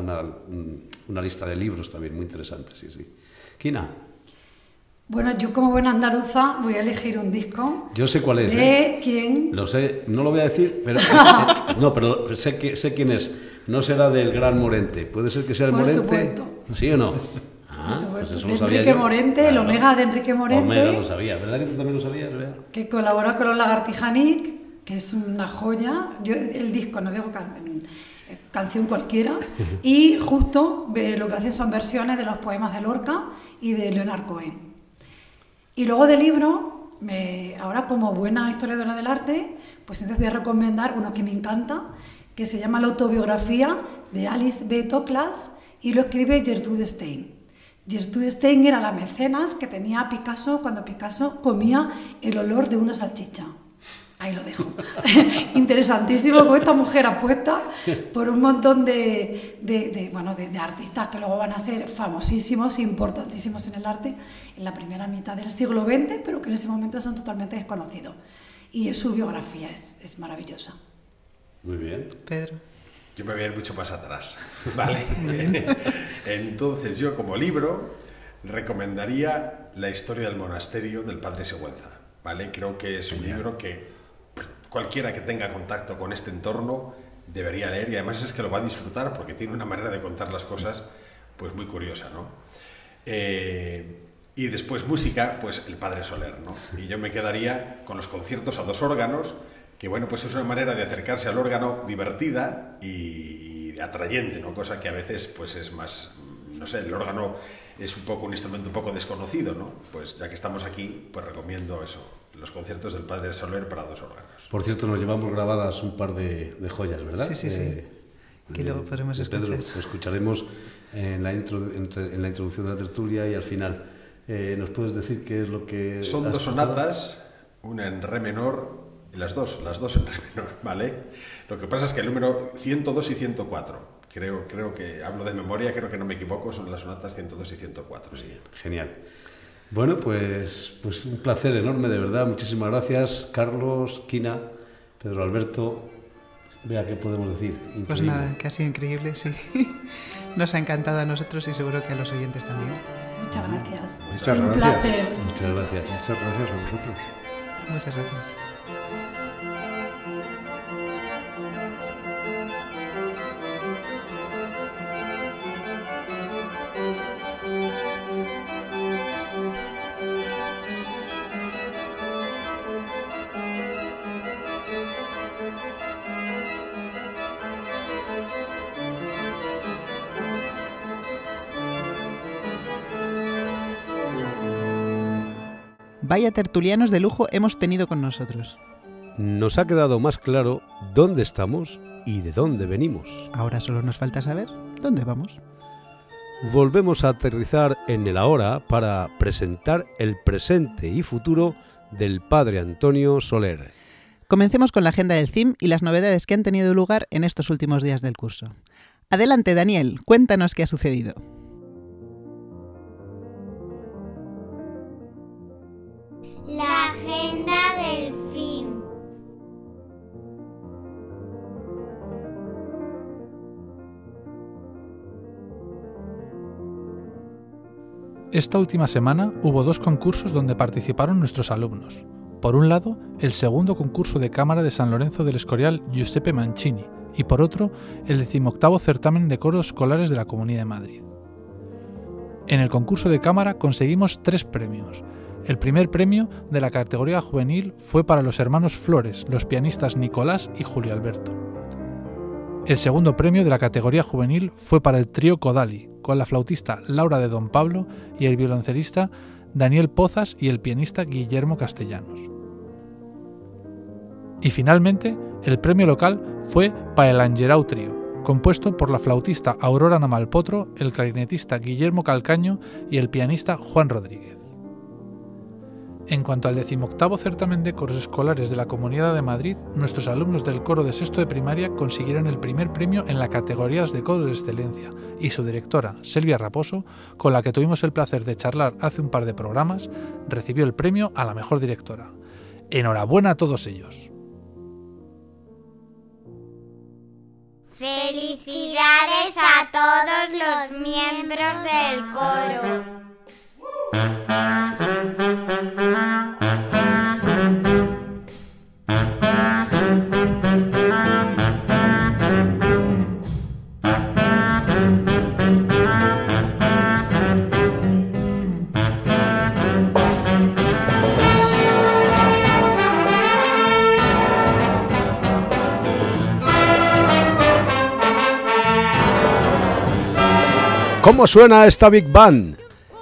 una lista de libros también muy interesantes, sí. Kina.
Bueno, yo como buena andaluza voy a elegir un disco.
Yo sé cuál es.
¿De quién?
Lo sé, no lo voy a decir, pero pero sé quién es. No será del Gran Morente. ¿Puede ser que sea el Morente?
Por supuesto.
¿Sí o no?
Por supuesto.
Pues
de Enrique Morente, el Omega de Enrique Morente.
Omega lo sabía, ¿verdad que tú también lo sabías? ¿Verdad?
Que colabora con los Lagartijanic, que es una joya. Yo el disco, no digo canción cualquiera, y justo lo que hacen son versiones de los poemas de Lorca y de Leonard Cohen. Y luego del libro, ahora como buena historiadora del arte, pues entonces voy a recomendar uno que me encanta, que se llama La autobiografía de Alice B. Toklas, y lo escribe Gertrude Stein. Gertrude Stein era la mecenas que tenía Picasso cuando Picasso comía el olor de una salchicha. Ahí lo dejo. Interesantísimo con esta mujer apuesta por un montón de artistas que luego van a ser famosísimos, importantísimos en el arte en la primera mitad del siglo XX, pero que en ese momento son totalmente desconocidos. Y su biografía es maravillosa.
Muy bien.
Pedro.
Yo me voy a ir mucho más atrás, ¿vale? Entonces yo como libro recomendaría La historia del monasterio del Padre Sigüenza, ¿vale? Creo que es un libro que cualquiera que tenga contacto con este entorno debería leer, y además es que lo va a disfrutar porque tiene una manera de contar las cosas pues muy curiosa, ¿no? Y después música, pues el Padre Soler, ¿no? Y yo me quedaría con los conciertos a dos órganos, que bueno, pues es una manera de acercarse al órgano divertida y atrayente, ¿no? Cosa que a veces pues es más, no sé, el órgano es un instrumento un poco desconocido, ¿no? Pues ya que estamos aquí, pues recomiendo eso, los conciertos del Padre Soler para dos órganos.
Por cierto, nos llevamos grabadas un par de joyas, ¿verdad?
Sí. Que luego podremos escuchar.
Pedro, lo escucharemos en la introducción de la tertulia y al final. ¿Nos puedes decir qué es lo que...?
Son dos sonatas, una en re menor y las dos en re menor, ¿vale? Lo que pasa es que el número 102 y 104, creo que, hablo de memoria, creo que no me equivoco, son las sonatas 102 y 104, sí.
Genial. Bueno, pues un placer enorme, de verdad. Muchísimas gracias, Carlos, Kina, Pedro Alberto. Vea qué podemos decir. Increíble.
Pues nada, que ha sido increíble, sí. Nos ha encantado a nosotros y seguro que a los oyentes también.
Muchas gracias.
Muchas gracias.
Un placer.
Muchas gracias.
Muchas gracias a vosotros.
Muchas gracias. Vaya tertulianos de lujo hemos tenido con nosotros.
Nos ha quedado más claro dónde estamos y de dónde venimos.
Ahora solo nos falta saber dónde vamos.
volvemos a aterrizar en el ahora para presentar el presente y futuro del padre Antonio Soler.
Comencemos con la agenda del CIM y las novedades que han tenido lugar en estos últimos días del curso. Adelante, Daniel, cuéntanos qué ha sucedido.
La agenda del CIM.
Esta última semana hubo 2 concursos donde participaron nuestros alumnos. Por un lado, el segundo concurso de cámara de San Lorenzo del Escorial Giuseppe Mancini y por otro, el 18º certamen de coros escolares de la Comunidad de Madrid. En el concurso de cámara conseguimos 3 premios. El primer premio de la categoría juvenil fue para los hermanos Flores, los pianistas Nicolás y Julio Alberto. El segundo premio de la categoría juvenil fue para el trío Codali, con la flautista Laura de Don Pablo y el violoncelista Daniel Pozas y el pianista Guillermo Castellanos. Y finalmente, el premio local fue para el Angerau Trío, compuesto por la flautista Aurora Namalpotro, el clarinetista Guillermo Calcaño y el pianista Juan Rodríguez. En cuanto al 18º certamen de coros escolares de la Comunidad de Madrid, nuestros alumnos del coro de sexto de primaria consiguieron el primer premio en la categoría de coro de excelencia y su directora, Silvia Raposo, con la que tuvimos el placer de charlar hace un par de programas, recibió el premio a la mejor directora. ¡Enhorabuena a todos ellos!
Felicidades a todos los miembros del coro.
¿Cómo suena esta Big Band?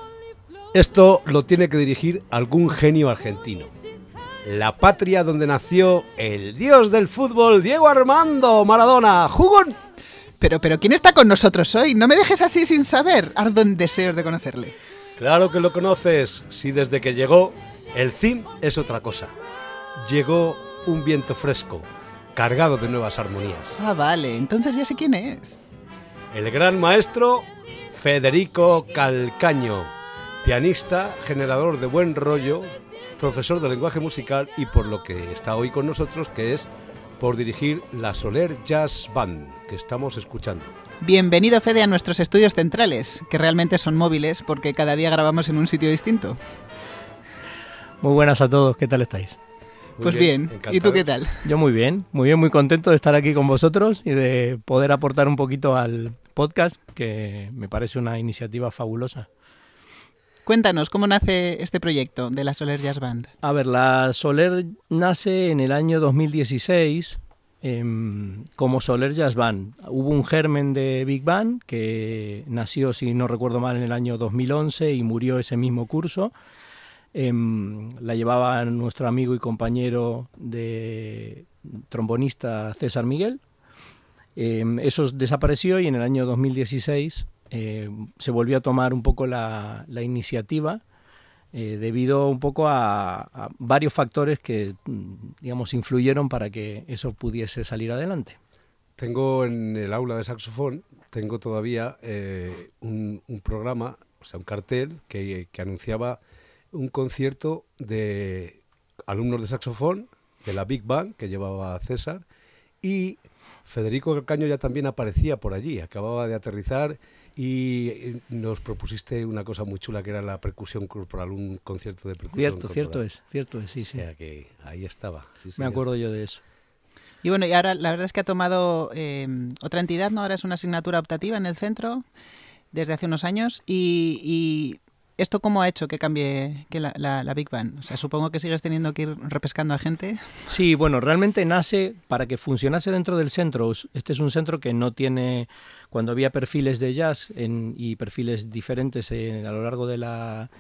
Esto lo tiene que dirigir algún genio argentino. La patria donde nació el dios del fútbol, Diego Armando Maradona. ¡Jugón!
Pero ¿quién está con nosotros hoy? No me dejes así sin saber. Ardo en deseos de conocerle.
Claro que lo conoces. Si desde que llegó, el CIM es otra cosa. Llegó un viento fresco, cargado de nuevas armonías.
Ah, vale. Entonces ya sé quién es.
El gran maestro Federico Calcaño, pianista, generador de buen rollo, profesor de lenguaje musical y por lo que está hoy con nosotros, que es por dirigir la Soler Jazz Band, que estamos escuchando.
Bienvenido, Fede, a nuestros estudios centrales, que realmente son móviles porque cada día grabamos en un sitio distinto.
Muy buenas a todos, ¿qué tal estáis?
Pues bien, encantado. ¿Y tú qué tal?
Yo muy bien, muy contento de estar aquí con vosotros y de poder aportar un poquito al podcast, que me parece una iniciativa fabulosa.
Cuéntanos, ¿cómo nace este proyecto de la Soler Jazz Band?
A ver, la Soler nace en el año 2016 como Soler Jazz Band. Hubo un germen de Big Band que nació, si no recuerdo mal, en el año 2011 y murió ese mismo curso. La llevaba nuestro amigo y compañero de trombonista César Miguel. Eso desapareció y en el año 2016 se volvió a tomar un poco la iniciativa debido un poco a varios factores que, digamos, influyeron para que eso pudiese salir adelante.
Tengo en el aula de saxofón, tengo todavía un programa, o sea, un cartel que anunciaba un concierto de alumnos de saxofón de la Big Band que llevaba César, y Federico Calcaño ya también aparecía por allí, acababa de aterrizar y nos propusiste una cosa muy chula que era la percusión corporal, un concierto de percusión corporal.
Cierto es, sí.
O sea que ahí estaba. Sí,
me acuerdo yo de eso.
Y bueno, y ahora la verdad es que ha tomado otra entidad, ¿no? Ahora es una asignatura optativa en el centro desde hace unos años y ¿esto cómo ha hecho que cambie la Big Band? O sea, supongo que sigues teniendo que ir repescando a gente.
Sí, bueno, realmente nace para que funcionase dentro del centro. Este es un centro que no tiene, cuando había perfiles de jazz y perfiles diferentes a lo largo de la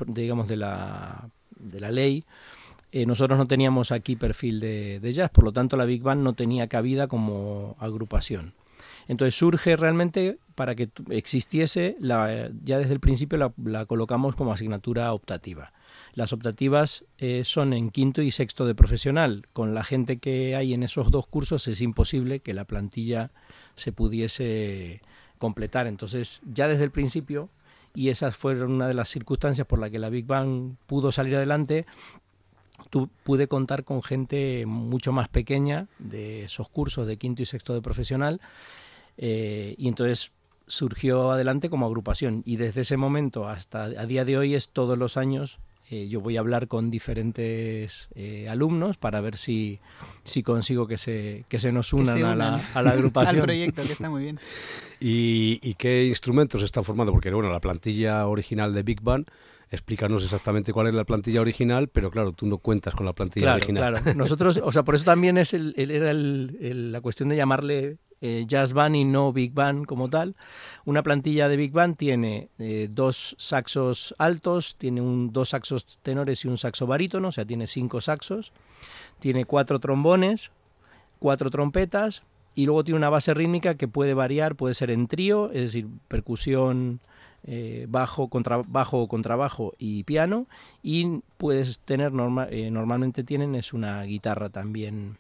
ley, nosotros no teníamos aquí perfil de jazz, por lo tanto la Big Band no tenía cabida como agrupación. Entonces surge realmente para que existiese, ya desde el principio la colocamos como asignatura optativa. Las optativas son en quinto y sexto de profesional. Con la gente que hay en esos dos cursos es imposible que la plantilla se pudiese completar. Entonces, ya desde el principio, y esas fueron una de las circunstancias por la que la Big Band pudo salir adelante, pude contar con gente mucho más pequeña de esos cursos de quinto y sexto de profesional, y entonces surgió adelante como agrupación, y desde ese momento hasta a día de hoy es todos los años. Yo voy a hablar con diferentes alumnos para ver si consigo que se nos unan a la agrupación.
Al proyecto, que está muy bien.
¿Y qué instrumentos están formando? Porque bueno, la plantilla original de Big Band, explícanos exactamente cuál es la plantilla original, pero claro, tú no cuentas con la plantilla original. Claro,
nosotros, o sea, por eso también es la cuestión de llamarle Jazz Band y no Big Band como tal. Una plantilla de Big Band tiene 2 saxos altos, tiene 2 saxos tenores y un saxo barítono, o sea, tiene 5 saxos, tiene 4 trombones, 4 trompetas, y luego tiene una base rítmica que puede variar, puede ser en trío, es decir, percusión, bajo, contrabajo y piano, y puedes tener, normalmente tienen, es una guitarra también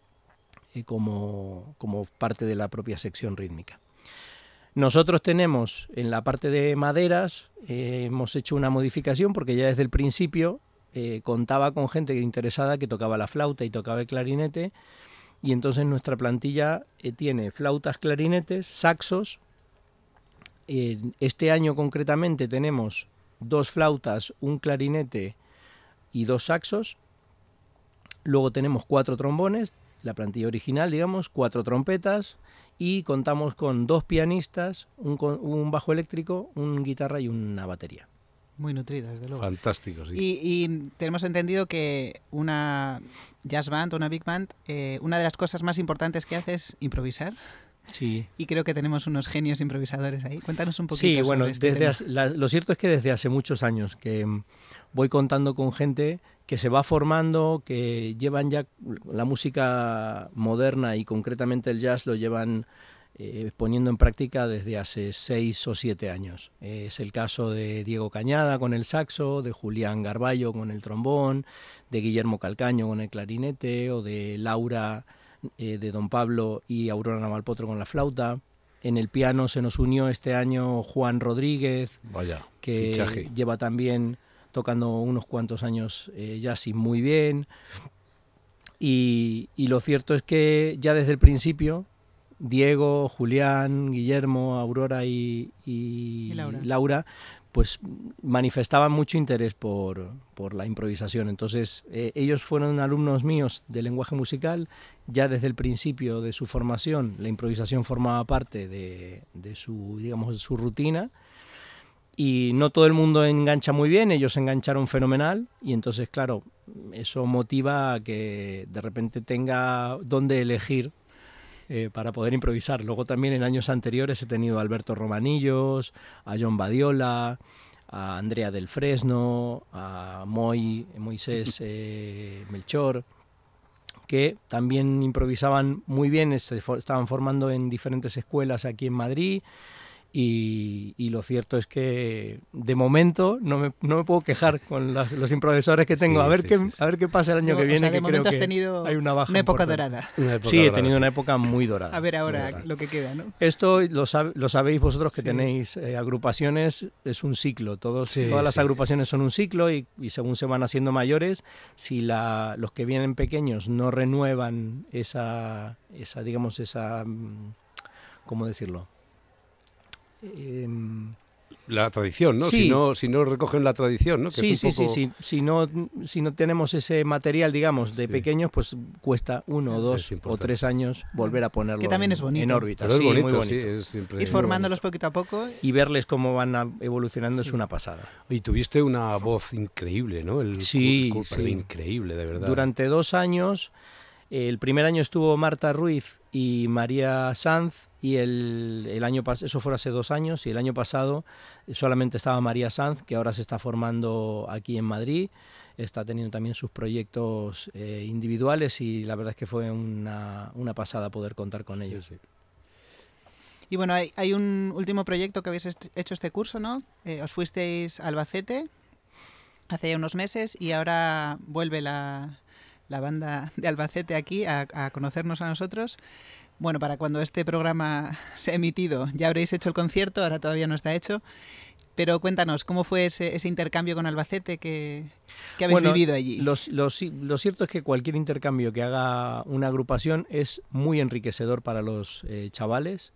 como parte de la propia sección rítmica. Nosotros tenemos en la parte de maderas, hemos hecho una modificación porque ya desde el principio contaba con gente interesada que tocaba la flauta y tocaba el clarinete, y entonces nuestra plantilla tiene flautas, clarinetes, saxos. Este año concretamente tenemos 2 flautas, un clarinete y 2 saxos. Luego tenemos 4 trombones, la plantilla original, digamos, 4 trompetas, y contamos con 2 pianistas, un bajo eléctrico, una guitarra y una batería.
Muy nutrida, desde luego.
Fantástico, sí.
Y tenemos entendido que una jazz band o una big band, una de las cosas más importantes que hace es improvisar.
Sí.
Y creo que tenemos unos genios improvisadores ahí. Cuéntanos un poquito
Sí, bueno,
sobre este tema.
Lo cierto es que desde hace muchos años que voy contando con gente que se va formando, que llevan ya la música moderna y concretamente el jazz lo llevan poniendo en práctica desde hace 6 o 7 años. Es el caso de Diego Cañada con el saxo, de Julián Garballo con el trombón, de Guillermo Calcaño con el clarinete, o de Laura, de Don Pablo y Aurora Navalpotro con la flauta. En el piano se nos unió este año Juan Rodríguez, que fichaje. Lleva también tocando unos cuantos años jazz y muy bien. Y lo cierto es que ya desde el principio Diego, Julián, Guillermo, Aurora y Laura pues manifestaban mucho interés por la improvisación. Entonces ellos fueron alumnos míos de lenguaje musical. Ya desde el principio de su formación la improvisación formaba parte de su, digamos, de su rutina, y no todo el mundo engancha muy bien, ellos engancharon fenomenal, y entonces claro, eso motiva a que de repente tenga dónde elegir para poder improvisar. Luego también en años anteriores he tenido a Alberto Romanillos, a John Badiola, a Andrea del Fresno, a Moisés Melchor, que también improvisaban muy bien, estaban formando en diferentes escuelas aquí en Madrid. Y lo cierto es que de momento no me puedo quejar con los improvisadores que tengo. Sí, a ver qué pasa el año que viene.
O sea, de
que
momento
creo
has
que
tenido
hay una baja
una época
importante.
dorada.
Sí, he tenido una época muy dorada.
A ver ahora lo que queda, ¿no?
Esto lo sabéis vosotros que tenéis agrupaciones, es un ciclo. Todas las agrupaciones son un ciclo, y según se van haciendo mayores, si los que vienen pequeños no renuevan esa ¿cómo decirlo?
La tradición, ¿no?
Sí.
Si no recogen la tradición, ¿no? Que
sí,
es un poco...
sí. Si no tenemos ese material, digamos, de pequeños, pues cuesta 1, 2 o 3 años volver a ponerlo
que también es bonito.
En órbita.
Pero es bonito,
muy bonito.
sí, es siempre...
Ir formándolos poquito a poco.
Y verles cómo van evolucionando es una pasada.
Y tuviste una voz increíble, ¿no?
Sí.
Increíble, de verdad.
Durante 2 años, el primer año estuvo Marta Ruiz y María Sanz, y el año pasado, eso fue hace 2 años, y el año pasado solamente estaba María Sanz, que ahora se está formando aquí en Madrid, está teniendo también sus proyectos individuales, y la verdad es que fue una pasada poder contar con ellos.
Sí.
Y bueno, hay un último proyecto que habéis hecho este curso, ¿no? Os fuisteis a Albacete hace ya unos meses y ahora vuelve la banda de Albacete aquí a conocernos a nosotros. Bueno, para cuando este programa sea emitido ya habréis hecho el concierto, ahora todavía no está hecho. Pero cuéntanos, ¿cómo fue ese intercambio con Albacete que habéis vivido allí?
Lo cierto es que cualquier intercambio que haga una agrupación es muy enriquecedor para los chavales.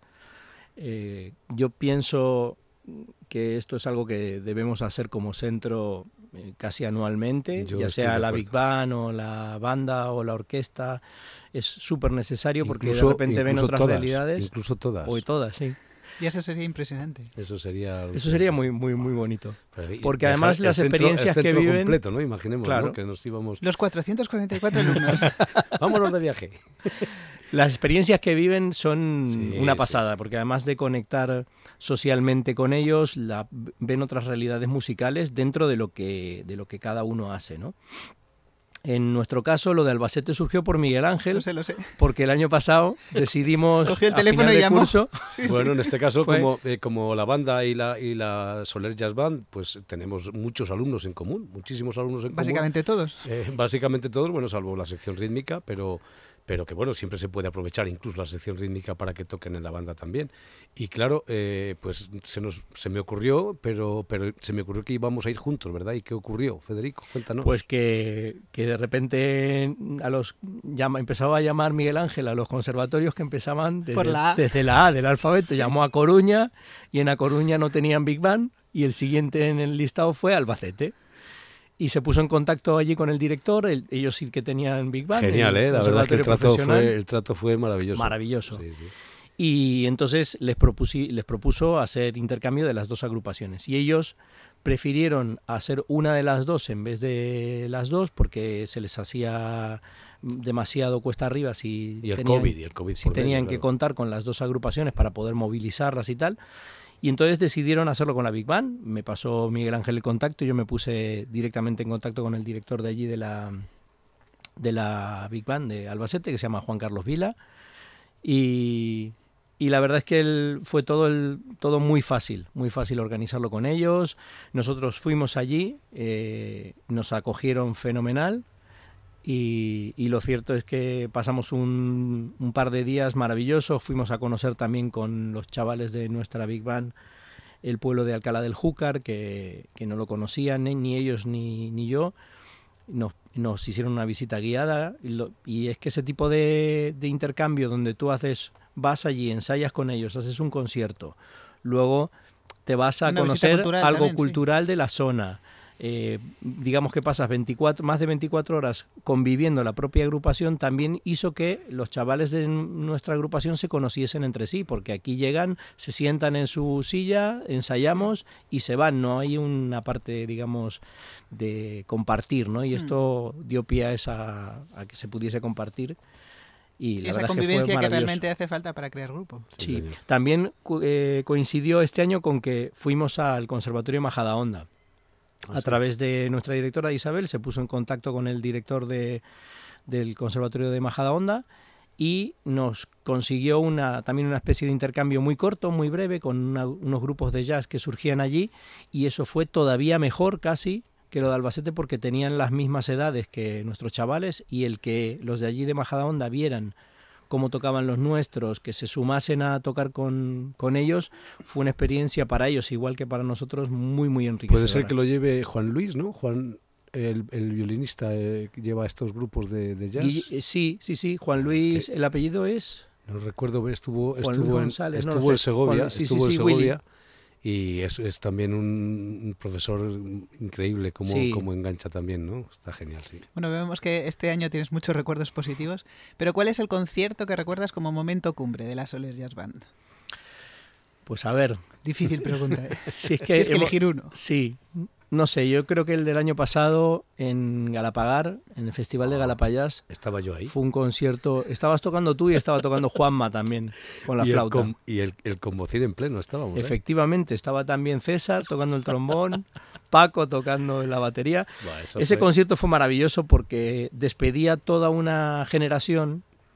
Yo pienso que esto es algo que debemos hacer como centro casi anualmente, ya sea la Big Band o la banda o la orquesta. Es súper necesario porque de repente ven otras realidades.
Incluso todas.
O todas, sí.
Y eso sería impresionante.
Eso sería
muy bonito. Porque además las experiencias que viven...
completo, ¿no? Imaginemos, claro, ¿no? Que nos íbamos...
Los 444 alumnos.
Vámonos de viaje.
Las experiencias que viven son una pasada, porque además de conectar socialmente con ellos, ven otras realidades musicales dentro de lo que cada uno hace, ¿no? En nuestro caso, lo de Albacete surgió por Miguel Ángel,
lo sé.
Porque el año pasado decidimos...
Cogió el teléfono y llamó.
Curso,
bueno, en este caso, como la banda y la Soler Jazz Band, pues tenemos muchos alumnos en común, muchísimos alumnos en común.
Básicamente todos.
Básicamente todos, bueno, salvo la sección rítmica, pero que bueno, siempre se puede aprovechar incluso la sección rítmica para que toquen en la banda también. Y claro, pues se me ocurrió, pero se me ocurrió que íbamos a ir juntos, ¿verdad? ¿Y qué ocurrió, Federico? Cuéntanos.
Pues que de repente empezaba a llamar Miguel Ángel a los conservatorios que empezaban desde la A del alfabeto, llamó a Coruña y en A Coruña no tenían Big Band y el siguiente en el listado fue Albacete. Y se puso en contacto allí con el director, ellos sí que tenían Big Band.
Genial, la verdad que el trato fue maravilloso.
Maravilloso.
Sí.
Y entonces les propuso hacer intercambio de las dos agrupaciones. Y ellos prefirieron hacer una de las dos en vez de las dos porque se les hacía demasiado cuesta arriba si tenían que contar con las dos agrupaciones para poder movilizarlas y tal. Y entonces decidieron hacerlo con la Big Band. Me pasó Miguel Ángel el contacto y yo me puse directamente en contacto con el director de allí de la Big Band de Albacete, que se llama Juan Carlos Vila. Y la verdad es que fue todo muy fácil organizarlo con ellos. Nosotros fuimos allí, nos acogieron fenomenal. Y lo cierto es que pasamos un par de días maravillosos, fuimos a conocer también con los chavales de nuestra Big Band el pueblo de Alcalá del Júcar, que no lo conocían ni ellos ni yo, nos hicieron una visita guiada y es que ese tipo de intercambio donde tú vas allí, ensayas con ellos, haces un concierto, luego te vas a conocer algo también, cultural de la zona. Digamos que pasas más de 24 horas conviviendo la propia agrupación, también hizo que los chavales de nuestra agrupación se conociesen entre sí, porque aquí llegan, se sientan en su silla, ensayamos y se van, no hay una parte, digamos, de compartir, ¿no? Y esto dio pie a que se pudiese compartir. Y la
esa convivencia que realmente hace falta para crear grupo.
Sí. También coincidió este año con que fuimos al Conservatorio Majadahonda. A través de nuestra directora Isabel se puso en contacto con el director del Conservatorio de Majadahonda y nos consiguió también una especie de intercambio muy corto, muy breve, con unos grupos de jazz que surgían allí, y eso fue todavía mejor casi que lo de Albacete porque tenían las mismas edades que nuestros chavales, y el que los de allí de Majadahonda vieran cómo tocaban los nuestros, que se sumasen a tocar con ellos, fue una experiencia para ellos, igual que para nosotros, muy, muy enriquecedora.
Puede ser que lo lleve Juan Luis, ¿no? Juan, el violinista, lleva estos grupos de jazz.
Sí, Juan Luis, el apellido es...
No recuerdo, estuvo en Segovia,
Willy.
Y es también un profesor increíble como engancha también, ¿no? Está genial, sí.
Bueno, vemos que este año tienes muchos recuerdos positivos, pero ¿cuál es el concierto que recuerdas como momento cumbre de la Soler Jazz Band?
Pues a ver...
Difícil pregunta, ¿eh?
Sí, es que
tienes que elegir uno.
Sí, no sé, yo creo que el del año pasado en Galapagar, en el Festival de Galapayás...
Estaba yo ahí.
Fue un concierto... Estabas tocando tú y estaba tocando Juanma también, con la flauta.
Y el Combocín en pleno estábamos.
Efectivamente, estaba también César tocando el trombón, Paco tocando la batería. Ese concierto fue maravilloso porque despedía toda una generación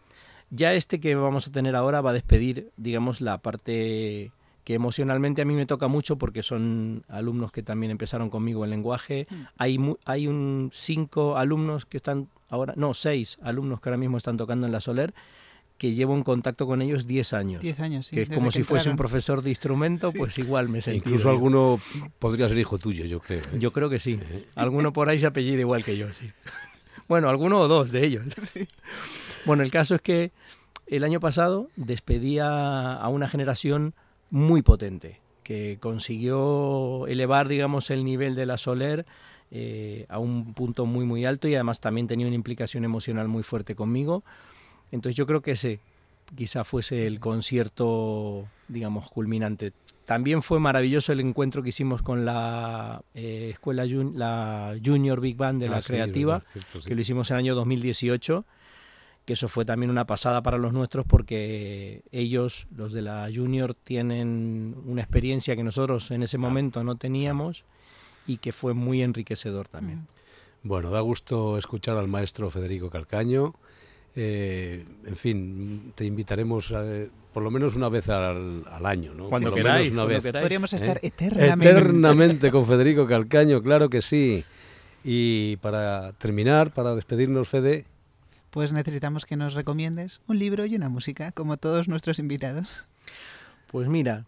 Ya este que vamos a tener ahora va a despedir, digamos, la parte que emocionalmente a mí me toca mucho porque son alumnos que también empezaron conmigo en lenguaje. Hay 5 alumnos que están ahora, no, 6 alumnos que ahora mismo están tocando en la Soler, que llevo en contacto con ellos 10 años.
10 años, sí.
Que es como si fuese un profesor de instrumento, pues igual me sentí.
Incluso alguno podría ser hijo tuyo, yo creo.
Yo creo que sí. Alguno por ahí se apellida igual que yo, sí. Bueno, alguno o 2 de ellos. Sí. Bueno, el caso es que el año pasado despedí a una generación muy potente, que consiguió elevar, digamos, el nivel de la Soler a un punto muy, muy alto, y además también tenía una implicación emocional muy fuerte conmigo. Entonces yo creo que ese quizá fuese el concierto, digamos, culminante. También fue maravilloso el encuentro que hicimos con la escuela, la Junior Big Band de la Creativa,
verdad, cierto, sí.
Que lo hicimos en el año 2018, que eso fue también una pasada para los nuestros, porque ellos, los de la Junior, tienen una experiencia que nosotros en ese momento no teníamos y que fue muy enriquecedor también.
Bueno, da gusto escuchar al maestro Federico Calcaño. En fin, te invitaremos por lo menos una vez al año, ¿no?
Cuando queráis,
Podríamos estar eternamente.
Eternamente con Federico Calcaño, claro que sí. Y para terminar, para despedirnos, Fede,
pues necesitamos que nos recomiendes un libro y una música, como todos nuestros invitados.
Pues mira,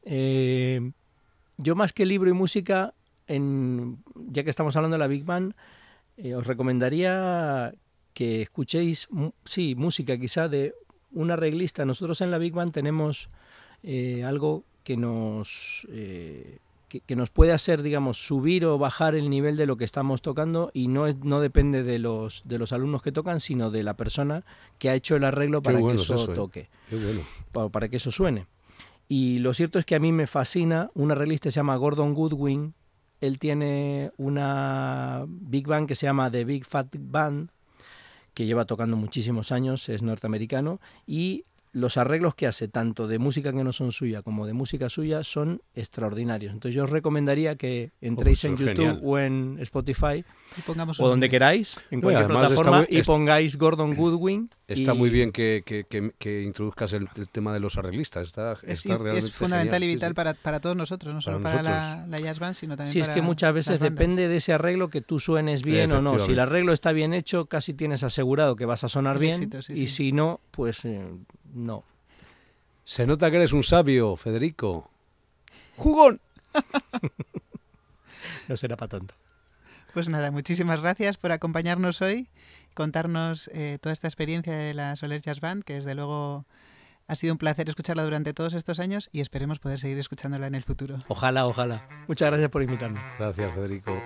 yo más que libro y música, ya que estamos hablando de la Big Band, os recomendaría que escuchéis, música quizá de un arreglista. Nosotros en la Big Band tenemos algo que nos puede hacer, digamos, subir o bajar el nivel de lo que estamos tocando, y no depende de los alumnos que tocan, sino de la persona que ha hecho el arreglo para que eso toque, para que eso suene. Y lo cierto es que a mí me fascina un arreglista que se llama Gordon Goodwin. Él tiene una Big Band que se llama The Big Fat Band, que lleva tocando muchísimos años, es norteamericano, y los arreglos que hace, tanto de música que no son suya como de música suya, son extraordinarios. Entonces yo os recomendaría que entréis en YouTube genial. O en Spotify, o donde queráis, en cualquier plataforma, y pongáis Gordon Goodwin.
Está muy bien que introduzcas el tema de los arreglistas.
Es fundamental y vital para todos nosotros, no solo para la Jazz Band, sino también para
es que muchas veces depende de ese arreglo que tú suenes bien o no. Si el arreglo está bien hecho, casi tienes asegurado que vas a sonar bien, éxito, y si no, pues no.
Se nota que eres un sabio, Federico. ¡Jugón!
No será para tanto.
Pues nada, muchísimas gracias por acompañarnos hoy, contarnos toda esta experiencia de la Soler Jazz Band, que desde luego ha sido un placer escucharla durante todos estos años, y esperemos poder seguir escuchándola en el futuro.
Ojalá, ojalá. Muchas gracias por invitarme.
Gracias, Federico.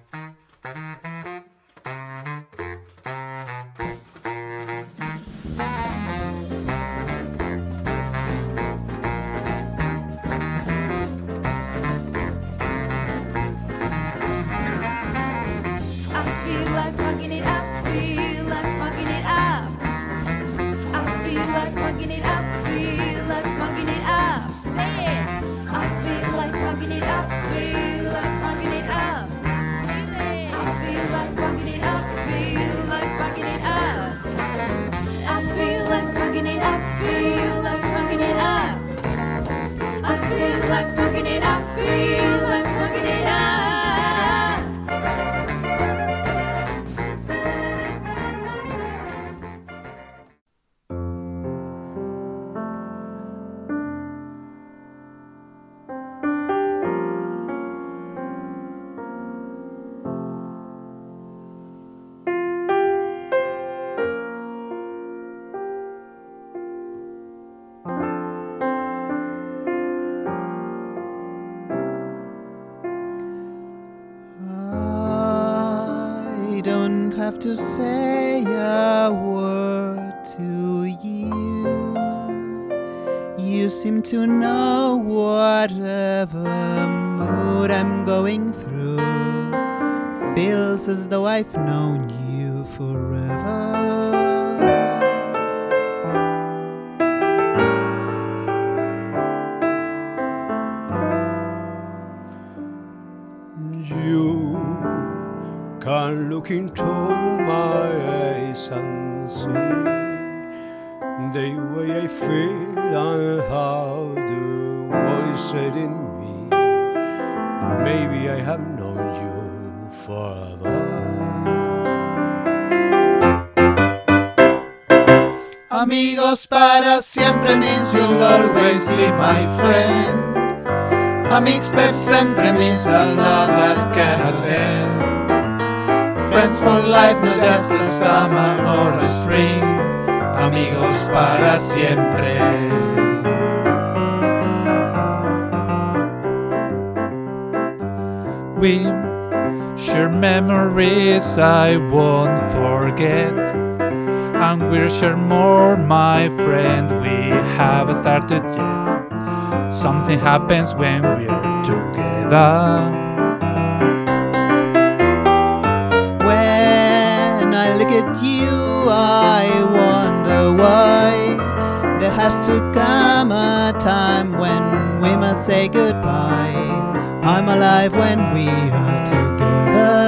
Have to say a word to you. You seem to know whatever mood I'm going through. Feels as though I've known you forever.
Can look into my eyes and see the way I feel and how the voice said in me, maybe I have known you forever.
Amigos para siempre means you'll always be my friend. Amics per sempre means a love that cannot end. Friends for life, not just a summer or a spring. Amigos para siempre.
We share memories I won't forget, and we'll share more, my friend, we haven't started yet. Something happens when we're together.
When I look at you, I wonder why there has to come a time when we must say goodbye. I'm alive when we are together.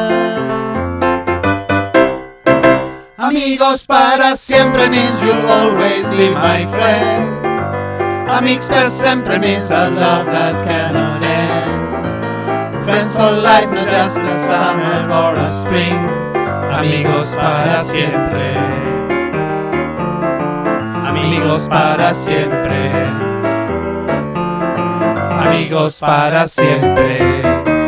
Amigos para siempre means you'll always be my friend. Amics per sempre means a love that cannot end. Friends for life, not just a summer or a spring. Amigos para siempre. Amigos para siempre. Amigos para siempre.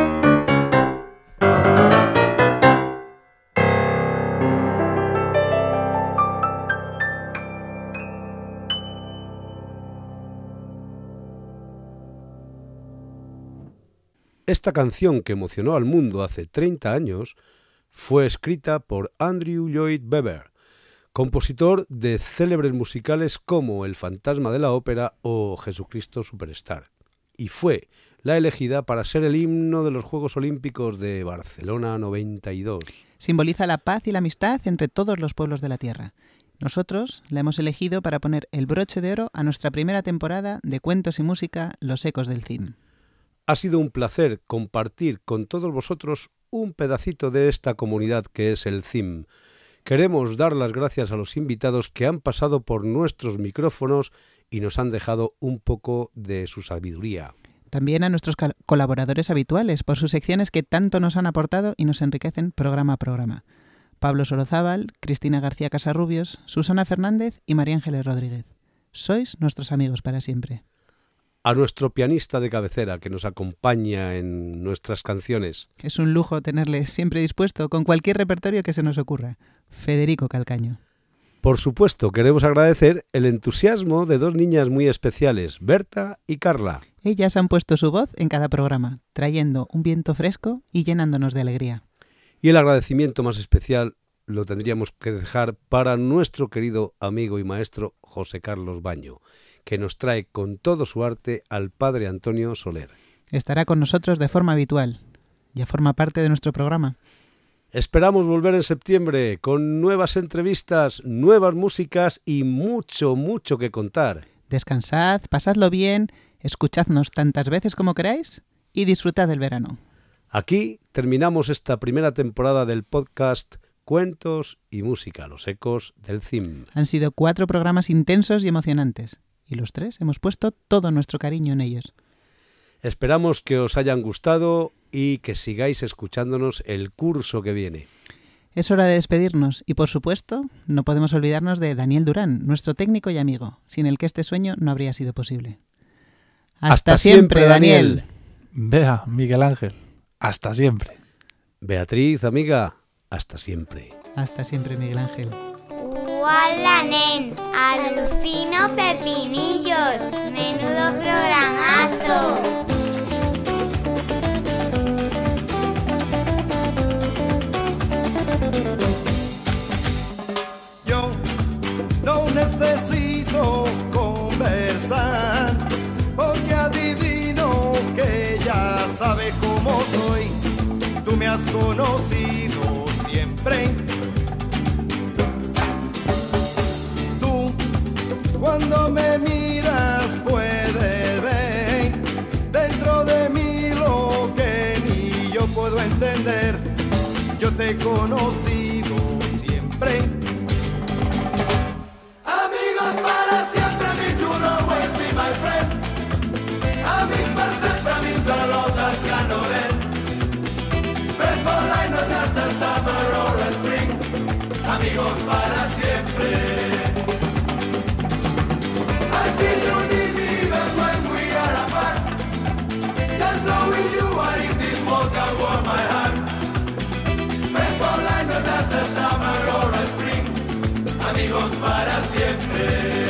Esta canción que emocionó al mundo hace 30 años fue escrita por Andrew Lloyd Webber, compositor de célebres musicales como El fantasma de la ópera o Jesucristo Superstar, y fue la elegida para ser el himno de los Juegos Olímpicos de Barcelona 92.
Simboliza la paz y la amistad entre todos los pueblos de la Tierra. Nosotros la hemos elegido para poner el broche de oro a nuestra primera temporada de Cuentos y Música, Los Ecos del CIM.
Ha sido un placer compartir con todos vosotros un pedacito de esta comunidad que es el CIM. Queremos dar las gracias a los invitados que han pasado por nuestros micrófonos y nos han dejado un poco de su sabiduría.
También a nuestros colaboradores habituales por sus secciones que tanto nos han aportado y nos enriquecen programa a programa. Pablo Sorozábal, Cristina García Casarrubios, Susana Fernández y María Ángeles Rodríguez. Sois nuestros amigos para siempre.
A nuestro pianista de cabecera que nos acompaña en nuestras canciones.
Es un lujo tenerle siempre dispuesto con cualquier repertorio que se nos ocurra. Federico Calcaño.
Por supuesto, queremos agradecer el entusiasmo de dos niñas muy especiales, Berta y Carla.
Ellas han puesto su voz en cada programa, trayendo un viento fresco y llenándonos de alegría.
Y el agradecimiento más especial lo tendríamos que dejar para nuestro querido amigo y maestro José Carlos Baño, que nos trae con todo su arte al padre Antonio Soler.
Estará con nosotros de forma habitual. Ya forma parte de nuestro programa.
Esperamos volver en septiembre con nuevas entrevistas, nuevas músicas y mucho, mucho que contar.
Descansad, pasadlo bien, escuchadnos tantas veces como queráis y disfrutad del verano.
Aquí terminamos esta primera temporada del podcast Cuentos y Música, los ecos del CIM.
Han sido 4 programas intensos y emocionantes. Y los 3 hemos puesto todo nuestro cariño en ellos.
Esperamos que os hayan gustado y que sigáis escuchándonos el curso que viene.
Es hora de despedirnos y, por supuesto, no podemos olvidarnos de Daniel Durán, nuestro técnico y amigo, sin el que este sueño no habría sido posible.
¡Hasta siempre, Daniel!
Vea, Miguel Ángel, hasta siempre.
Beatriz, amiga, hasta siempre.
Hasta siempre, Miguel Ángel.
¡Hola, nen! Alucino pepinillos. Menudo programazo.
Yo no necesito conversar, porque adivino que ya sabes cómo soy. Tú me has conocido siempre. Cuando me miras puedes ver dentro de mí lo que ni yo puedo entender. Yo te he conocido siempre. Amigo. amigos para siempre. I feel you need me even when we are apart. Just knowing you are in this world can warm my heart. Faithful like no the summer or a spring, amigos para siempre.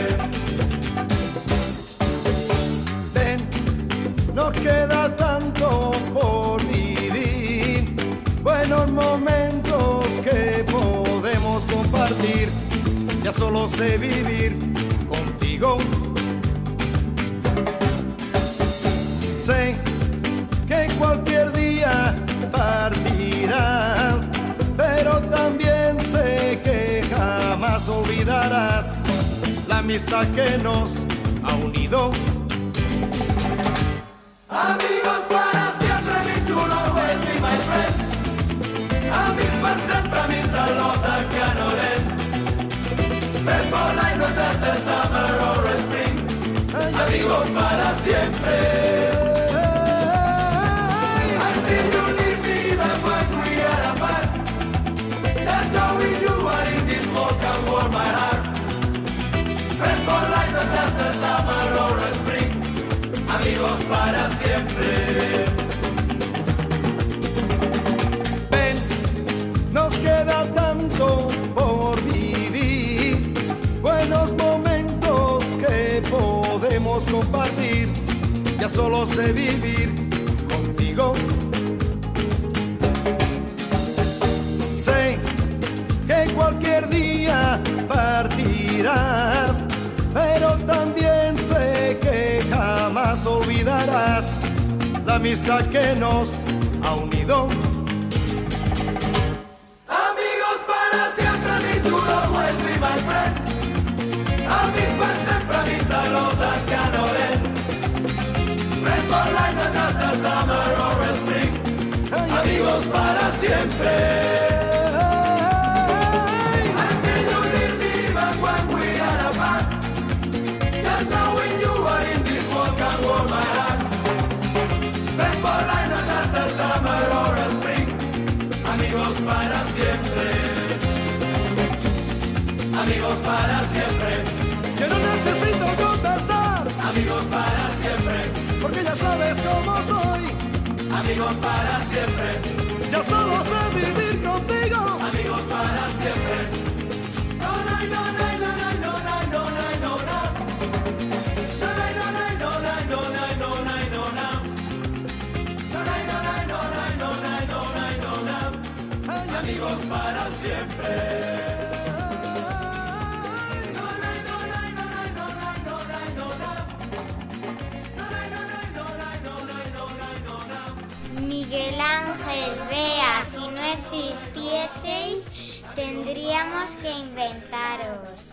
Ven, nos queda tanto por vivir, buenos momentos que podemos compartir. Ya solo sé vivir contigo. Sé que cualquier día partirás, pero también sé que jamás olvidarás la amistad que nos ha unido. Amigos para siempre, mi chulo, will be my friend. Amics per sempre, amics a lot that cannot end. Best for life, no just the summer or a spring. Amigos para siempre. I feel you need me even when we are apart. Just knowing you are in this world can warm my heart. Best for life, no just the summer or a spring. Amigos para siempre. Ven, nos queda tanto por vivir, buenos momentos que podemos compartir. Ya solo sé vivir contigo. Sé que cualquier día partirás, pero también sé que jamás olvidarás la amistad que nos ha unido. Amigos para siempre, mi chulo, will be my friend. Amics per sempre, amics a lot that cannot end. Friends for life, not just the summer or a spring. Amigos para siempre. Amigos para siempre, amigos para siempre. Yo no necesito contestar. Amigos para siempre, porque ya sabes cómo soy. Amigos para siempre, yo solo sé vivir contigo. Amigos para siempre. No, no, no, no, no, no, no, no, no, no. Amigos para siempre.
Miguel Ángel, vea, si no existieseis, tendríamos que inventaros.